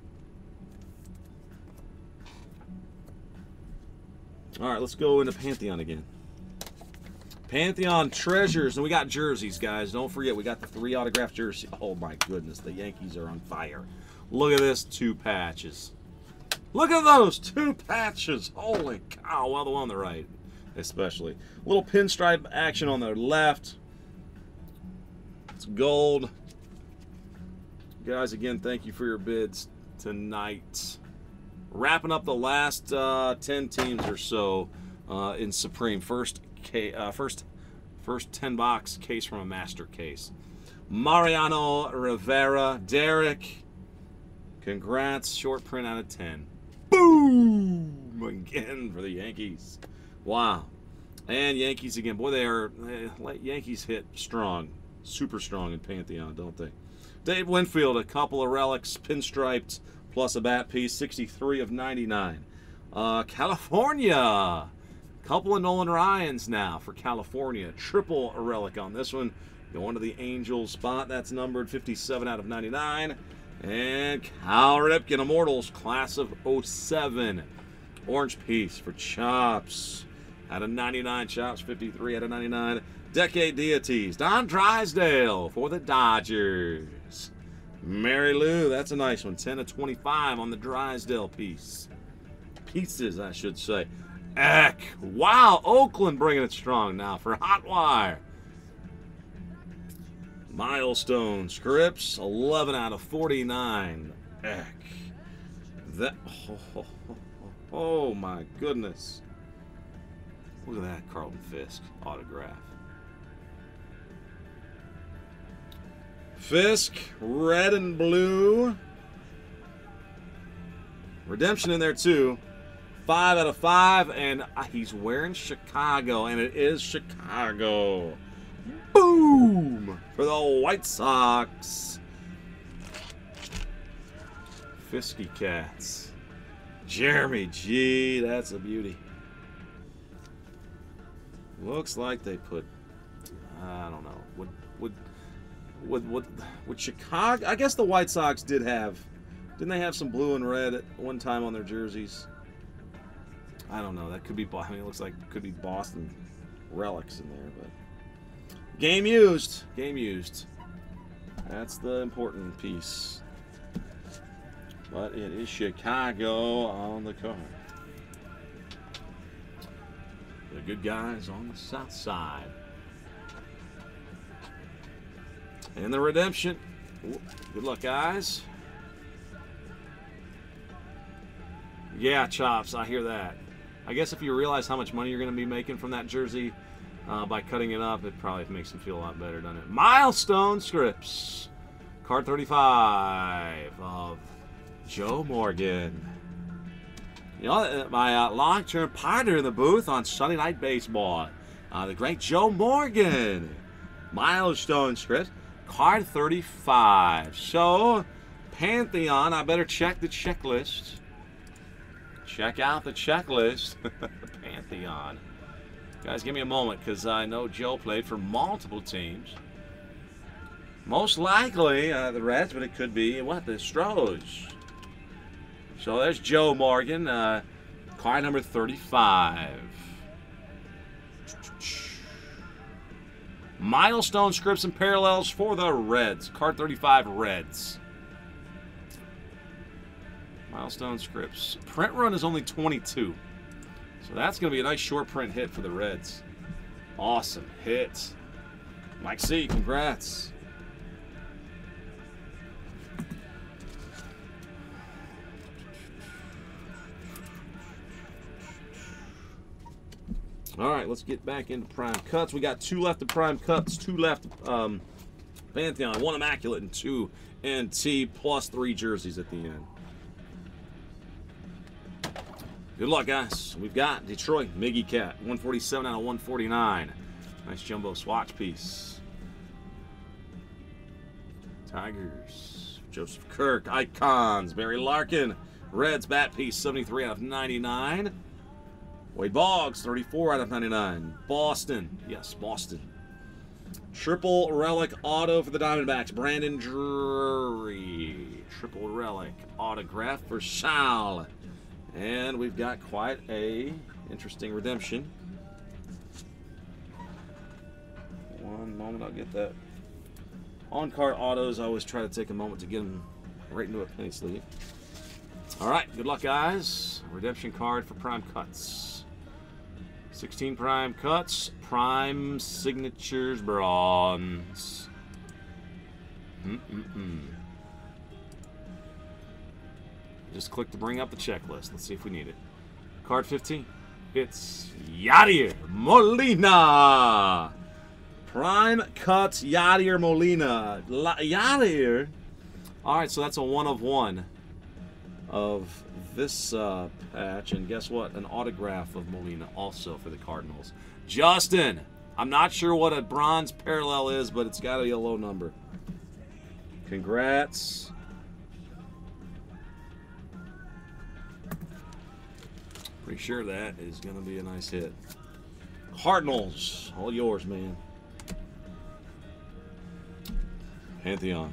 All right, let's go into Pantheon again. Pantheon treasures, and we got jerseys, guys. Don't forget, we got the three autographed jerseys. Oh, my goodness, the Yankees are on fire. Look at this, two patches. Look at those, two patches. Holy cow, well, the one on the right, especially. Little pinstripe action on the left. It's gold. Guys, again, thank you for your bids tonight. Wrapping up the last uh, ten teams or so uh, in Supreme. First Uh, first, first ten box case from a master case. Mariano Rivera, Derek. Congrats, short print out of ten. Boom again for the Yankees. Wow, and Yankees again. Boy, they are eh, Yankees hit strong, super strong in Pantheon, don't they? Dave Winfield, a couple of relics, pinstriped, plus a bat piece. sixty-three of ninety-nine. Uh, California. Couple of Nolan Ryans now for California. Triple relic on this one. Going to the Angels spot. That's numbered fifty-seven out of ninety-nine. And Cal Ripken Immortals, class of oh seven. Orange piece for Chops. Out of ninety-nine. Chops, fifty-three out of ninety-nine. Decade Deities. Don Drysdale for the Dodgers. Mary Lou, that's a nice one. ten of twenty-five on the Drysdale piece. Pieces, I should say. Eck. Wow, Oakland bringing it strong now for Hotwire. Milestone Scripps, eleven out of forty-nine. Eck. That, oh, oh, oh, oh my goodness. Look at that Carlton Fisk autograph. Fisk, red and blue. Redemption in there too. Five out of five, and he's wearing Chicago, and it is Chicago. for the White Sox. Fisky Cats. Jeremy G. That's a beauty. Looks like they put, I don't know, would would would would would Chicago? I guess the White Sox did have, didn't they have some blue and red at one time on their jerseys? I don't know. That could be. I mean, it looks like it could be Boston relics in there, but game used, game used. That's the important piece. But it is Chicago on the card. The good guys on the south side. And the redemption. Ooh, good luck, guys. Yeah, Chops, I hear that. I guess if you realize how much money you're going to be making from that jersey uh, by cutting it up, it probably makes them feel a lot better, doesn't it? Milestone Scripts. Card thirty-five of Joe Morgan. You know, my uh, long-term partner in the booth on Sunday Night Baseball, uh, the great Joe Morgan. Milestone Script, card thirty-five. So, Pantheon, I better check the checklist. Check out the checklist. Pantheon. Guys, give me a moment, because I know Joe played for multiple teams. Most likely uh, the Reds, but it could be, what, the Stros. So there's Joe Morgan, uh, card number thirty-five. Milestone Scripts and Parallels for the Reds. Card thirty-five, Reds. Milestone Scripts. Print run is only twenty-two. So that's going to be a nice short print hit for the Reds. Awesome hit. Mike C., congrats. All right, let's get back into Prime Cuts. We got two left of Prime Cuts, two left um, Pantheon, one Immaculate, and two N T, plus three jerseys at the end. Good luck, guys. We've got Detroit, Miggy Cat, one forty-seven out of one forty-nine. Nice jumbo swatch piece. Tigers, Joseph Kirk, Icons, Barry Larkin, Reds, bat piece, seventy-three out of ninety-nine. Wade Boggs, thirty-four out of ninety-nine. Boston. Yes, Boston. Triple relic auto for the Diamondbacks. Brandon Drury. Triple relic autograph for Sal. And we've got quite a interesting redemption. One moment, I'll get that. On-card autos, I always try to take a moment to get them right into a penny sleeve. All right, good luck, guys. Redemption card for Prime Cuts. sixteen Prime Cuts, Prime Signatures Bronze. Mm-mm-mm. Just click to bring up the checklist. Let's see if we need it. Card fifteen. It's Yadier Molina. Prime Cuts Yadier Molina. La Yadier. All right, so that's a one of one of this uh, patch, and guess what? An autograph of Molina also for the Cardinals. Justin, I'm not sure what a bronze parallel is, but it's got to be a low number. Congrats. Pretty sure that is going to be a nice hit. Cardinals, all yours, man. Pantheon.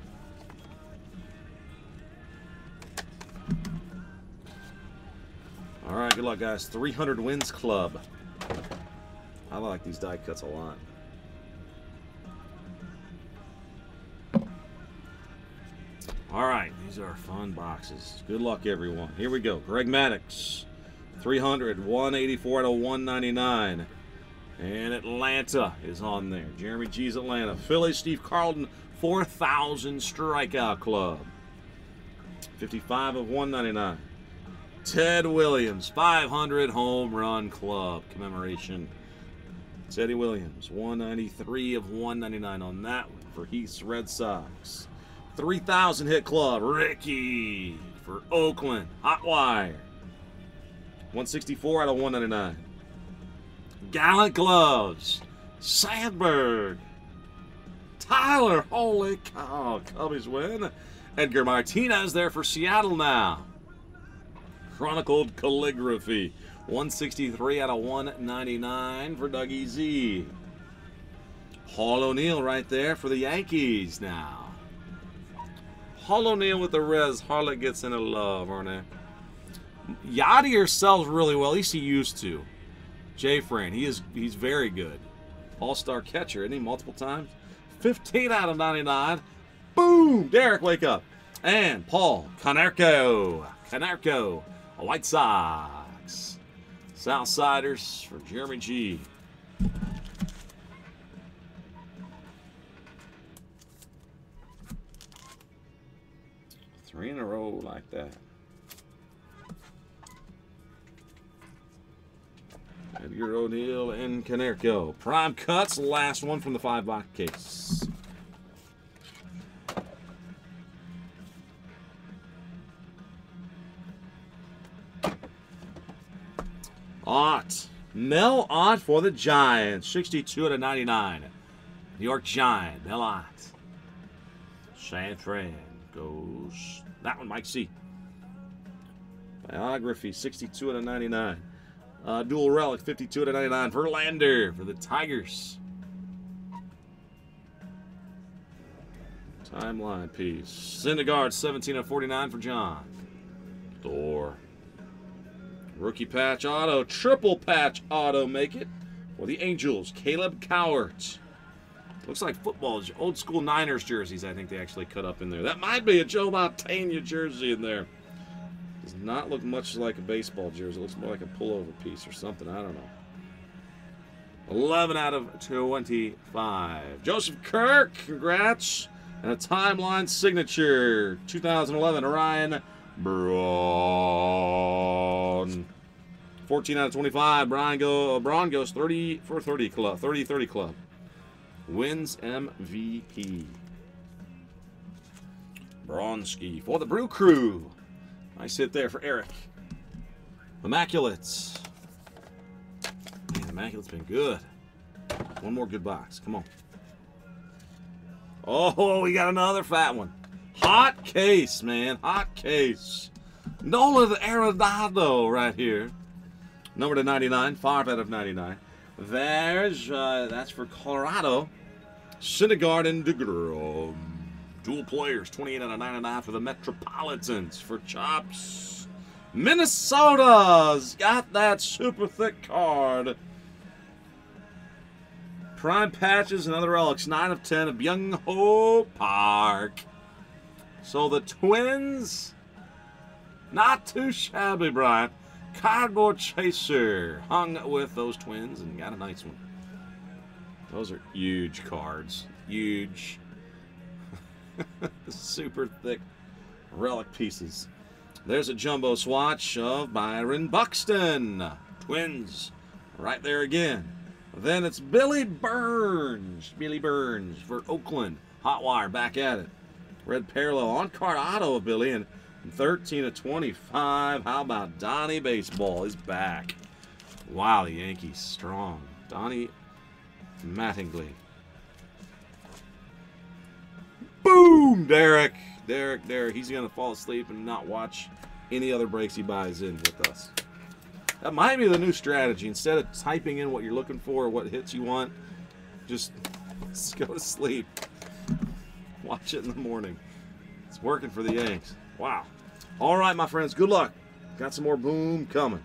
All right, good luck, guys. three hundred Wins Club. I like these die cuts a lot. All right, these are fun boxes. Good luck, everyone. Here we go. Greg Maddux, three hundred, one eighty-four out of one ninety-nine. And Atlanta is on there. Jeremy G's Atlanta. Philly, Steve Carlton, four thousand Strikeout Club. fifty-five of one ninety-nine. Ted Williams, five hundred Home Run Club commemoration. Teddy Williams, one ninety-three of one ninety-nine on that one for Heath's Red Sox. three thousand Hit Club, Ricky for Oakland, Hot Wire. one sixty-four out of one ninety-nine. Gallant Gloves, Sandberg. Tyler, holy cow. Cubbies win. Edgar Martinez there for Seattle now. Chronicled Calligraphy. one sixty-three out of one ninety-nine for Dougie Z. Paul O'Neill right there for the Yankees now. Paul O'Neill with the res. Harlot gets into love, aren't they? Yadier sells really well. At least he used to. Jay Fran, he is he's very good. All-star catcher, isn't he? Multiple times. fifteen out of ninety-nine. Boom! Derek, wake up. And Paul Konerko. Konerko. White Sox. Southsiders for Jeremy G. Three in a row like that. Edgar O'Neill and Konerko. Prime cuts, last one from the five box case. Ott. Mel Ott for the Giants. sixty-two out of ninety-nine. New York Giant. Mel Ott. San Fran goes. That one, Mike C. Biography. sixty-two out of ninety-nine. Uh, dual relic. fifty-two out of ninety-nine. Verlander for the Tigers. Timeline piece. Syndergaard. seventeen out of forty-nine for John. Thor. Rookie patch auto, triple patch auto make it for the Angels. Caleb Cowart. Looks like football, old school Niners jerseys. I think they actually cut up in there. That might be a Joe Montana jersey in there. Does not look much like a baseball jersey. It looks more like a pullover piece or something. I don't know. eleven out of twenty-five. Joseph Kirk, congrats. And a timeline signature. two thousand eleven, Ryan Braun. fourteen out of twenty-five. Brian go Braun goes thirty for thirty club. thirty thirty club. Wins M V P. Bronski for the Brew Crew. Nice hit there for Eric. Immaculates. Man, Immaculate's been good. One more good box. Come on. Oh, we got another fat one. Hot case, man. Hot case. Nolan Arenado right here. Number to ninety-nine. five out of ninety-nine. There's, uh, that's for Colorado. Syndergaard and DeGrom. Dual players. twenty-eight out of ninety-nine for the Metropolitans. For Chops. Minnesota's got that super thick card. Prime patches and other relics. nine of ten of Byung-Ho Park. So the Twins, not too shabby, Brian. Cardboard Chaser hung with those Twins and got a nice one. Those are huge cards. Huge. Super thick relic pieces. There's a jumbo swatch of Byron Buxton. Twins right there again. Then it's Billy Burns. Billy Burns for Oakland. Hot wire back at it. Red parallel on card auto of Billy and thirteen of twenty-five. How about Donnie Baseball is back. Wow, the Yankees strong. Donnie Mattingly. Boom! Derek. Derek, Derek. He's going to fall asleep and not watch any other breaks he buys in with us. That might be the new strategy. Instead of typing in what you're looking for or what hits you want, just, just go to sleep. Watch it in the morning. It's working for the Yanks. Wow. All right, my friends. Good luck. Got some more boom coming.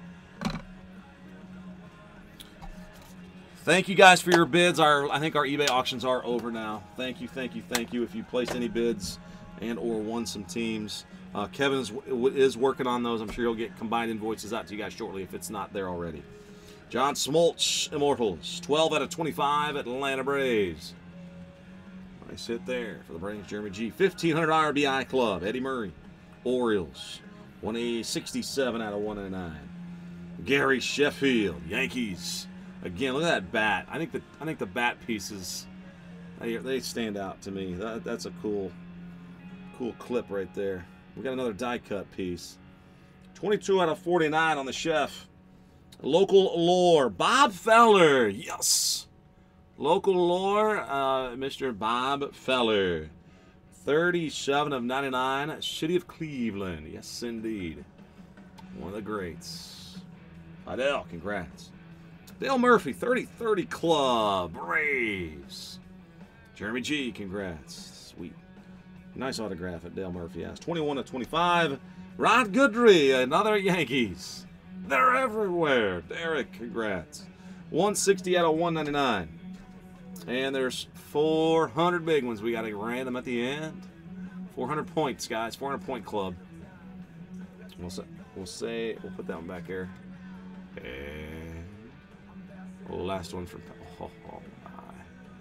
Thank you guys for your bids. Our I think our eBay auctions are over now. Thank you, thank you, thank you. If you placed any bids and or won some teams, uh, Kevin is, is working on those. I'm sure he'll get combined invoices out to you guys shortly if it's not there already. John Smoltz, Immortals, twelve out of twenty-five, Atlanta Braves. Nice hit there for the Braves, Jeremy G. fifteen hundred R B I Club, Eddie Murray, Orioles, one sixty-seven out of one oh nine. Gary Sheffield, Yankees. Again, look at that bat. I think the I think the bat pieces they, they stand out to me. That, that's a cool cool clip right there. We got another die cut piece. twenty-two out of forty-nine on the Chef. Local lore. Bob Feller. Yes. Local lore, uh, Mister Bob Feller. thirty-seven of ninety-nine. City of Cleveland. Yes, indeed. One of the greats. Fidel, congrats. Dale Murphy, thirty thirty Club. Braves. Jeremy G, congrats. Sweet. Nice autograph at Dale Murphy. Yes. twenty-one of twenty-five. Rod Goodry, another Yankees. They're everywhere. Derek, congrats. one sixty out of one ninety-nine. And there's four hundred big ones. We got to random at the end. four hundred points, guys. four hundred point club. We'll say, we'll say, we'll put that one back here. And last one from, oh, oh my.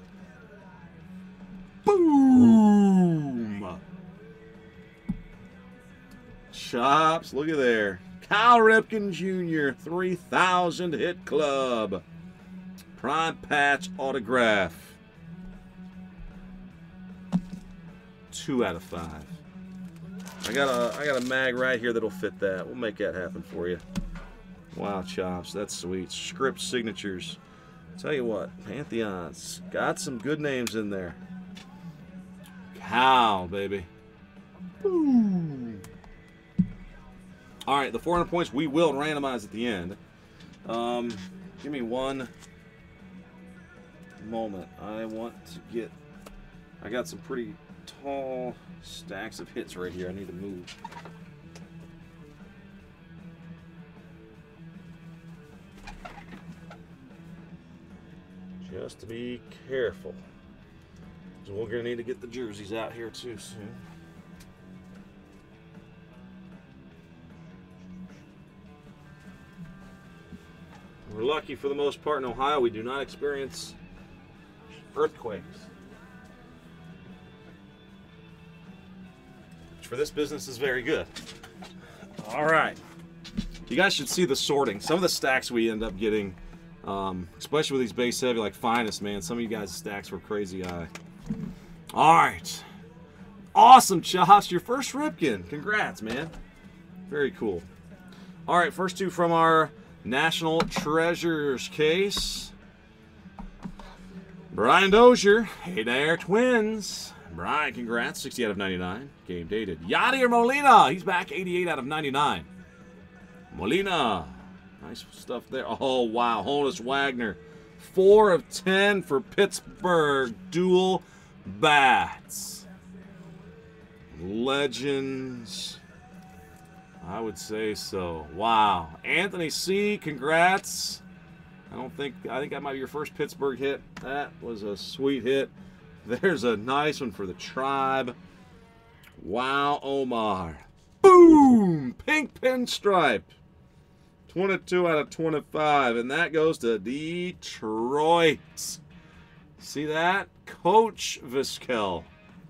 Boom! Chops, look at there. Kyle Ripken Junior three thousand hit club. Prime patch autograph. Two out of five. I got a I got a mag right here that'll fit that. We'll make that happen for you. Wow, Chops, that's sweet. Script signatures. Tell you what, Pantheon's got some good names in there. Cal, baby. Boom. All right, the four hundred points we will randomize at the end. Um, give me one moment. I want to get. I got some pretty tall stacks of hits right here. I need to move. Just to be careful. So we're going to need to get the jerseys out here too soon. We're lucky for the most part in Ohio. We do not experience earthquakes. Which for this business is very good. All right. You guys should see the sorting. Some of the stacks we end up getting, um, especially with these base heavy, like Finest, man. Some of you guys' stacks were crazy high. All right. Awesome, Chops. Your first Ripken. Congrats, man. Very cool. All right, first two from our National Treasures case. Brian Dozier. Hey there, Twins. Brian, congrats. sixty out of ninety-nine. Game dated. Yadier Molina. He's back. eighty-eight out of ninety-nine. Molina. Nice stuff there. Oh, wow. Honus Wagner. four of ten for Pittsburgh. Dual bats. Legends. I would say so. Wow. Anthony C., congrats. I don't think, I think that might be your first Pittsburgh hit. That was a sweet hit. There's a nice one for the Tribe. Wow, Omar. Boom! Pink pinstripe. twenty-two out of twenty-five. And that goes to Detroit. See that? Coach Vizquel.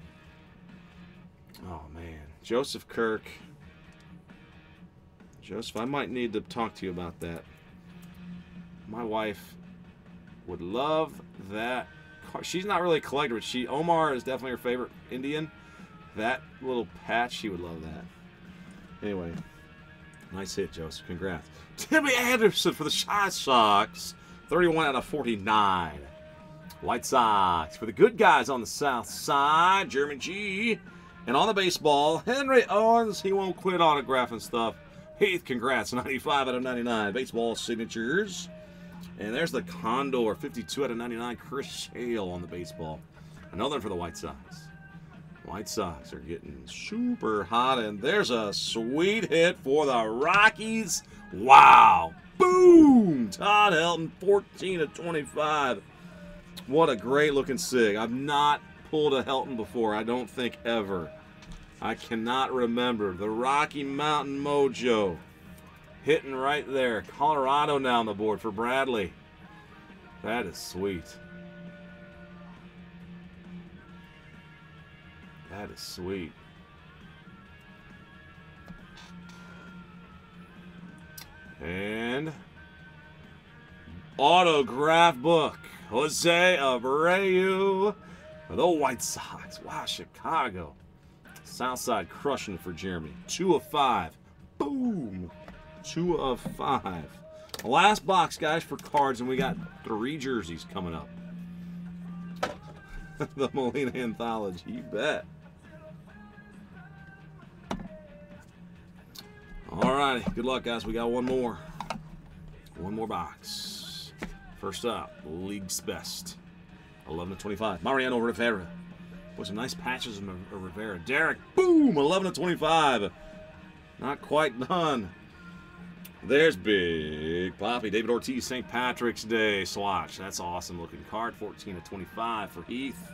Oh, man. Joseph Kirk. Joseph, I might need to talk to you about that. My wife would love that. She's not really a collector, but she, Omar is definitely her favorite Indian. That little patch, she would love that. Anyway, nice hit, Joseph. Congrats. Timmy Anderson for the Chi Sox. thirty-one out of forty-nine. White Sox for the good guys on the south side. Jeremy G. And on the baseball, Henry Owens. He won't quit autographing stuff. Heath, congrats. ninety-five out of ninety-nine. Baseball signatures. And there's the Condor. fifty-two out of ninety-nine. Chris Shale on the baseball. Another one for the White Sox. White Sox are getting super hot. And there's a sweet hit for the Rockies. Wow. Boom. Todd Helton. fourteen of twenty-five. What a great looking sig. I've not pulled a Helton before. I don't think ever. I cannot remember. The Rocky Mountain Mojo. Hitting right there. Colorado now on the board for Bradley. That is sweet. That is sweet. And autograph book. Jose Abreu for the White Sox. Wow, Chicago. Southside crushing it for Jeremy. Two of five. Boom. Two of five. Last box, guys, for cards, and we got three jerseys coming up. The Molina Anthology. You bet. All righty. Good luck, guys. We got one more. One more box. First up, League's Best. eleven to twenty-five. Mariano Rivera. Boy, some nice patches of Rivera. Derek, boom, eleven to twenty-five. Not quite done. There's Big Poppy. David Ortiz, Saint Patrick's Day swatch. That's awesome looking card. fourteen to twenty-five for Heath.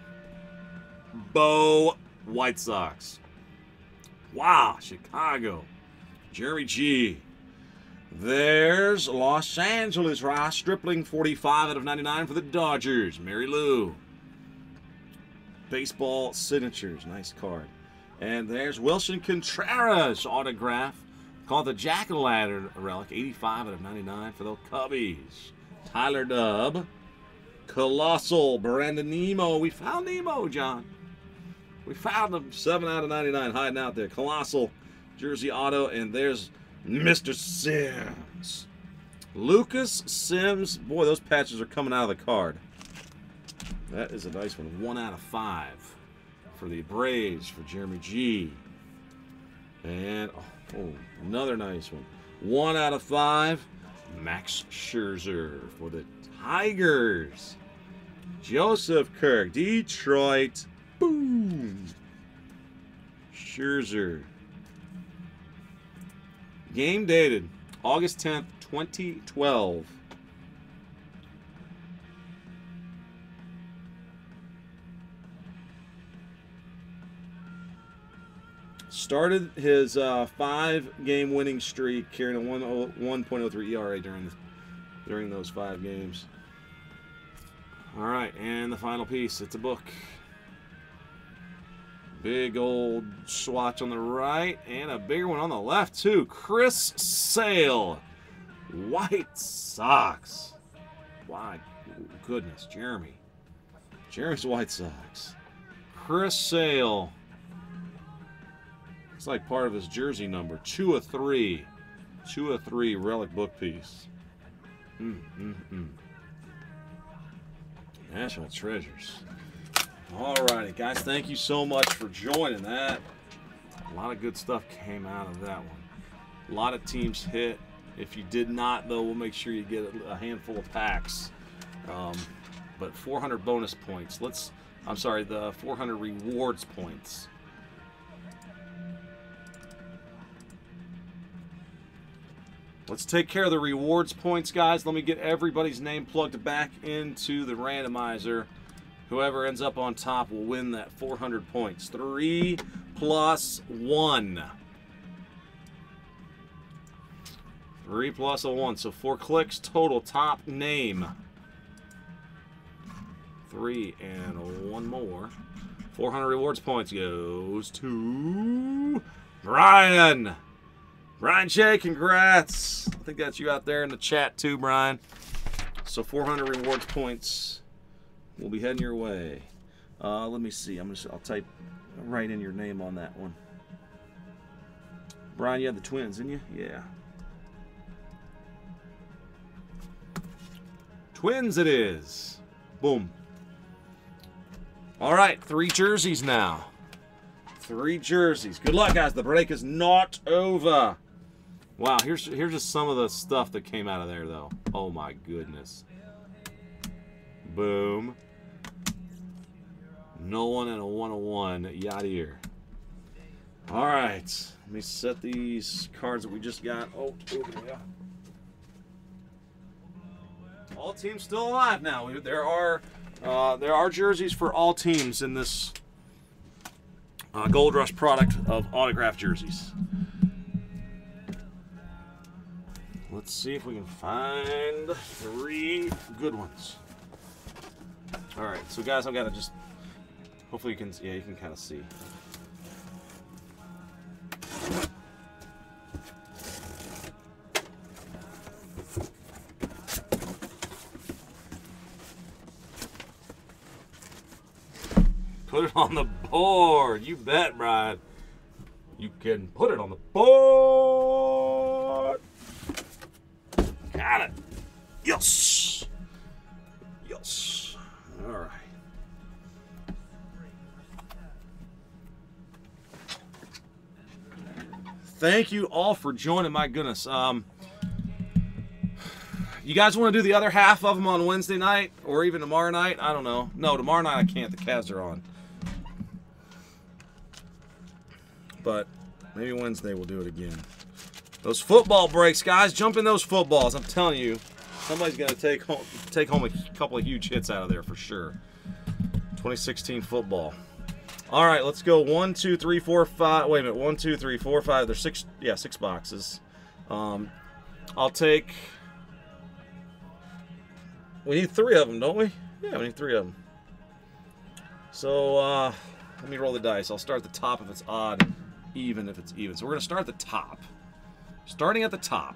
Bo, White Sox. Wow, Chicago. Jeremy G. There's Los Angeles. Ross Stripling, forty-five out of ninety-nine for the Dodgers. Mary Lou. Baseball Signatures. Nice card. And there's Wilson Contreras autograph called the Jack-O-Lantern relic. eighty-five out of ninety-nine for the Cubbies. Tyler Dubb. Colossal. Brandon Nemo. We found Nemo, John. We found him. seven out of ninety-nine hiding out there. Colossal jersey auto. And there's Mister Sims. Lucas Sims. Boy, those patches are coming out of the card. That is a nice one. One out of five for the Braves for Jeremy G. And oh, oh, another nice one. One out of five. Max Scherzer for the Tigers. Joseph Kirk, Detroit. Boom. Scherzer. Game dated August tenth, twenty twelve. Started his uh, five-game winning streak, carrying a one point oh three E R A during the, during those five games. All right, and the final piece. It's a book. Big old swatch on the right, and a bigger one on the left too. Chris Sale, White Sox. My goodness, Jeremy. Jeremy's White Sox. Chris Sale. It's like part of his jersey number. Two of three. Two of three relic book piece. Mm, mm, mm. National Treasures. Alrighty, guys. Thank you so much for joining that. A lot of good stuff came out of that one. A lot of teams hit. If you did not, though, we'll make sure you get a handful of packs. Um, but four hundred bonus points. Let's, I'm sorry, the four hundred rewards points. Let's take care of the rewards points, guys. Let me get everybody's name plugged back into the randomizer. Whoever ends up on top will win that four hundred points. Three plus one. Three plus a one. So four clicks total. Top name. Three and one more. four hundred rewards points goes to Brian. Brian J, congrats. I think that's you out there in the chat too, Brian. So four hundred rewards points will be heading your way. Uh, let me see. I'm just. I'll type right in your name on that one. Brian, you had the Twins, didn't you? Yeah. Twins it is. Boom. All right, three jerseys now. Three jerseys. Good luck, guys. The break is not over. Wow, here's here's just some of the stuff that came out of there, though. Oh, my goodness. Boom. No one and a one oh one. Yadier. All right. Let me set these cards that we just got. Oh, oh yeah. All teams still alive now. There are uh, there are jerseys for all teams in this uh, Gold Rush product of autographed jerseys. Let's see if we can find three good ones. All right, so guys, I've got to just, hopefully you can, yeah, you can kind of see. Put it on the board. You bet, Brian. You can put it on the board. Got it. Yes. Yes. All right. Thank you all for joining. My goodness. Um, you guys want to do the other half of them on Wednesday night or even tomorrow night? I don't know. No, tomorrow night I can't. The Cavs are on. But maybe Wednesday we'll do it again. Those football breaks, guys. Jump in those footballs. I'm telling you, somebody's going to take home, take home a couple of huge hits out of there for sure. twenty sixteen football. All right, let's go. One, two, three, four, five. Wait a minute. One, two, three, four, five. There's six. Yeah, six boxes. Um, I'll take. We need three of them, don't we? Yeah, we need three of them. So uh, let me roll the dice. I'll start at the top if it's odd, even if it's even. So we're gonna start at the top. Starting at the top.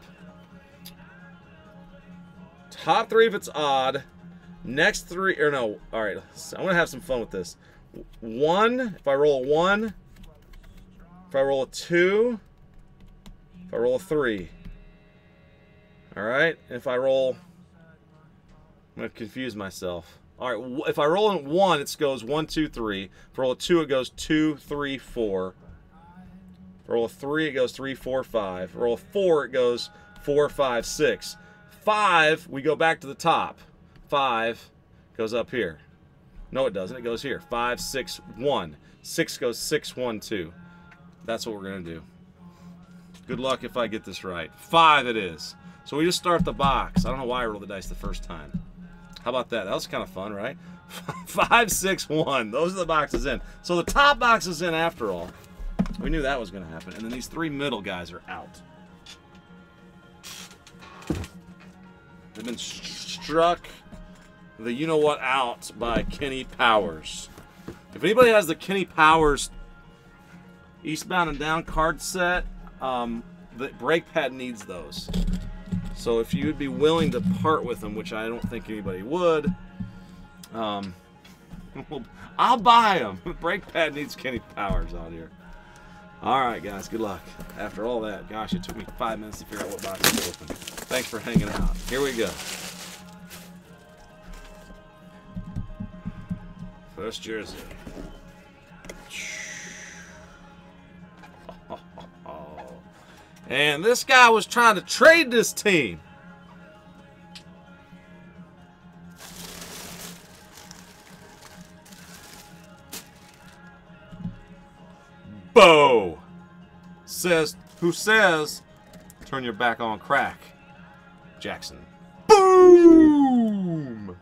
Top three if it's odd. Next three, or no, all right, I'm going to have some fun with this. One, if I roll a one. If I roll a two. If I roll a three. All right, if I roll, I'm going to confuse myself. All right, if I roll a one, it goes one, two, three. If I roll a two, it goes two, three, four. If I roll a three, it goes three, four, five. If I roll a four, it goes four, five, six. Five, we go back to the top. Five goes up here. No, it doesn't. It goes here. Five, six, one. Six goes six, one, two. That's what we're going to do. Good luck if I get this right. Five it is. So we just start the box. I don't know why I rolled the dice the first time. How about that? That was kind of fun, right? Five, six, one. Those are the boxes in. So the top box is in after all. We knew that was going to happen. And then these three middle guys are out. They've been struck the you-know-what out by Kenny Powers. If anybody has the Kenny Powers Eastbound and Down card set, um, the break pad needs those. So if you would be willing to part with them, which I don't think anybody would, um, I'll buy them. Break pad needs Kenny Powers out here. All right, guys, good luck. After all that, gosh, it took me five minutes to figure out what box to open. Thanks for hanging out. Here we go. First jersey. And this guy was trying to trade this team. Bo says, who says, turn your back on crack, Jackson. Boom!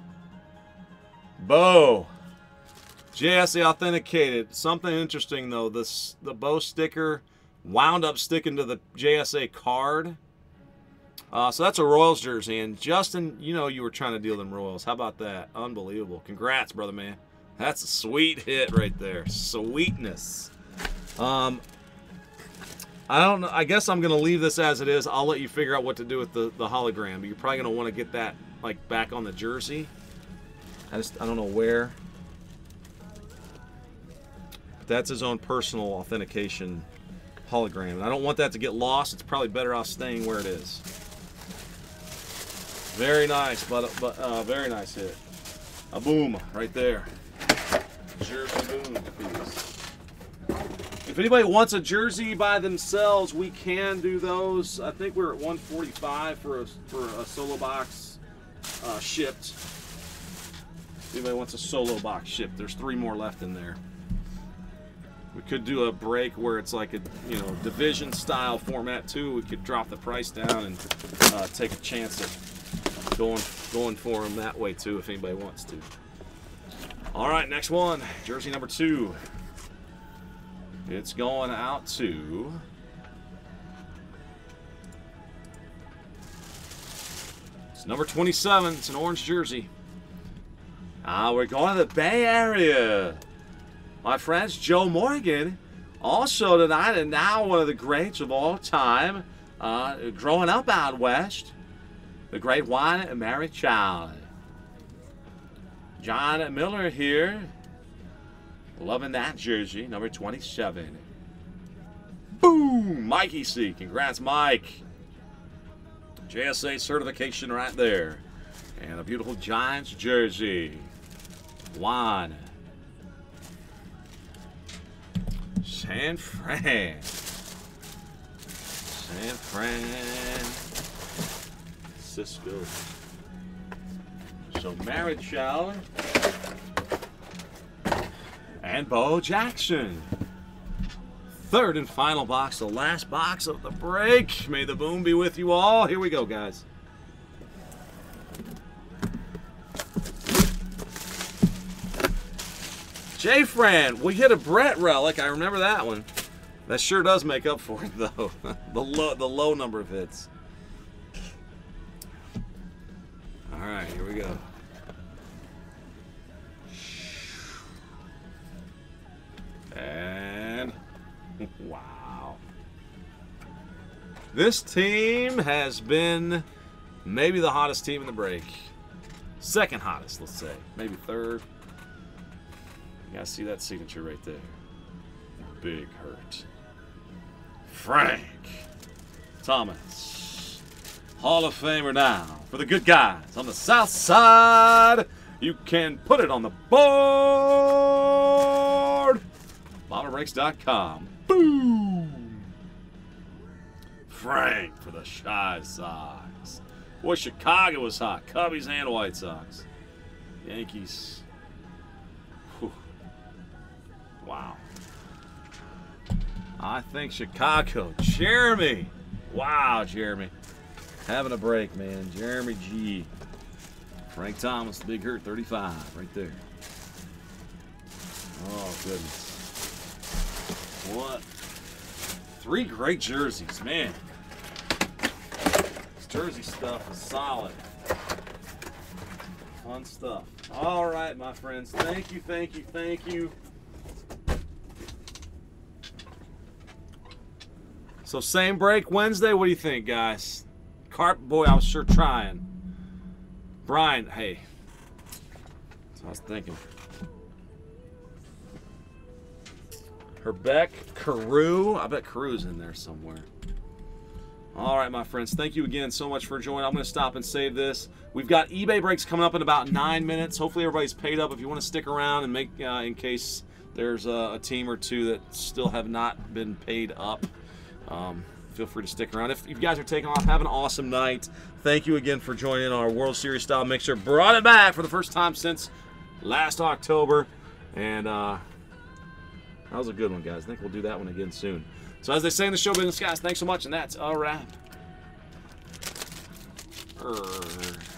Bo. J S A authenticated. Something interesting though, this the Bo sticker wound up sticking to the J S A card. Uh, so that's a Royals jersey. And Justin, you know you were trying to deal them Royals. How about that? Unbelievable. Congrats, brother man. That's a sweet hit right there. Sweetness. Um, I don't know. I guess I'm going to leave this as it is. I'll let you figure out what to do with the, the hologram. But you're probably going to want to get that like back on the jersey. I just, I don't know where. That's his own personal authentication hologram. And I don't want that to get lost. It's probably better off staying where it is. Very nice, but, but uh, very nice hit. A boom right there. Jersey boom piece. If anybody wants a jersey by themselves, we can do those. I think we're at one forty-five for a, for a solo box uh, shipped. If anybody wants a solo box shipped, there's three more left in there. We could do a break where it's like a you know division style format too. We could drop the price down and uh, take a chance at going going for them that way too if anybody wants to. All right, next one, jersey number two. It's going out to it's number twenty-seven. It's an orange jersey. Ah, we're going to the Bay Area. My friends, Joe Morgan, also tonight and now one of the greats of all time, uh, growing up out west, the great Juan Marichal. John Miller here, loving that jersey, number twenty-seven. Boom! Mikey C. Congrats, Mike. J S A certification right there. And a beautiful Giants jersey. Juan. San Fran. San Francisco. So Marichal and Bo Jackson. Third and final box, the last box of the break. May the boom be with you all. Here we go, guys. J. Fran, we hit a Brett relic. I remember that one. That sure does make up for it, though. the low, the low number of hits. All right, here we go. And wow. This team has been maybe the hottest team in the break. Second hottest, let's say. Maybe third. You guys see that signature right there? Big Hurt. Frank Thomas. Hall of Famer now for the good guys on the south side. You can put it on the board. Bomber Breaks dot com. Boom! Frank for the Chi Sox. Boy, Chicago was hot. Cubbies and White Sox. Yankees. Whew. Wow. I think Chicago. Jeremy. Wow, Jeremy. Having a break, man. Jeremy G. Frank Thomas, the Big Hurt, thirty-five, right there. Oh, goodness. What? Three great jerseys, man. This jersey stuff is solid. Fun stuff. All right, my friends. Thank you, thank you, thank you. So same break Wednesday. What do you think, guys? Carp boy, I was sure trying. Brian, hey. That's what I was thinking. Herbeck, Carew. I bet Carew's in there somewhere. All right, my friends. Thank you again so much for joining. I'm going to stop and save this. We've got eBay breaks coming up in about nine minutes. Hopefully everybody's paid up. If you want to stick around and make, uh, in case there's a, a team or two that still have not been paid up, um, feel free to stick around. If you guys are taking off, have an awesome night. Thank you again for joining our World Series style mixer. Brought it back for the first time since last October. And, uh... that was a good one, guys. I think we'll do that one again soon. So as they say in the show business, guys, thanks so much, and that's a wrap. Urgh.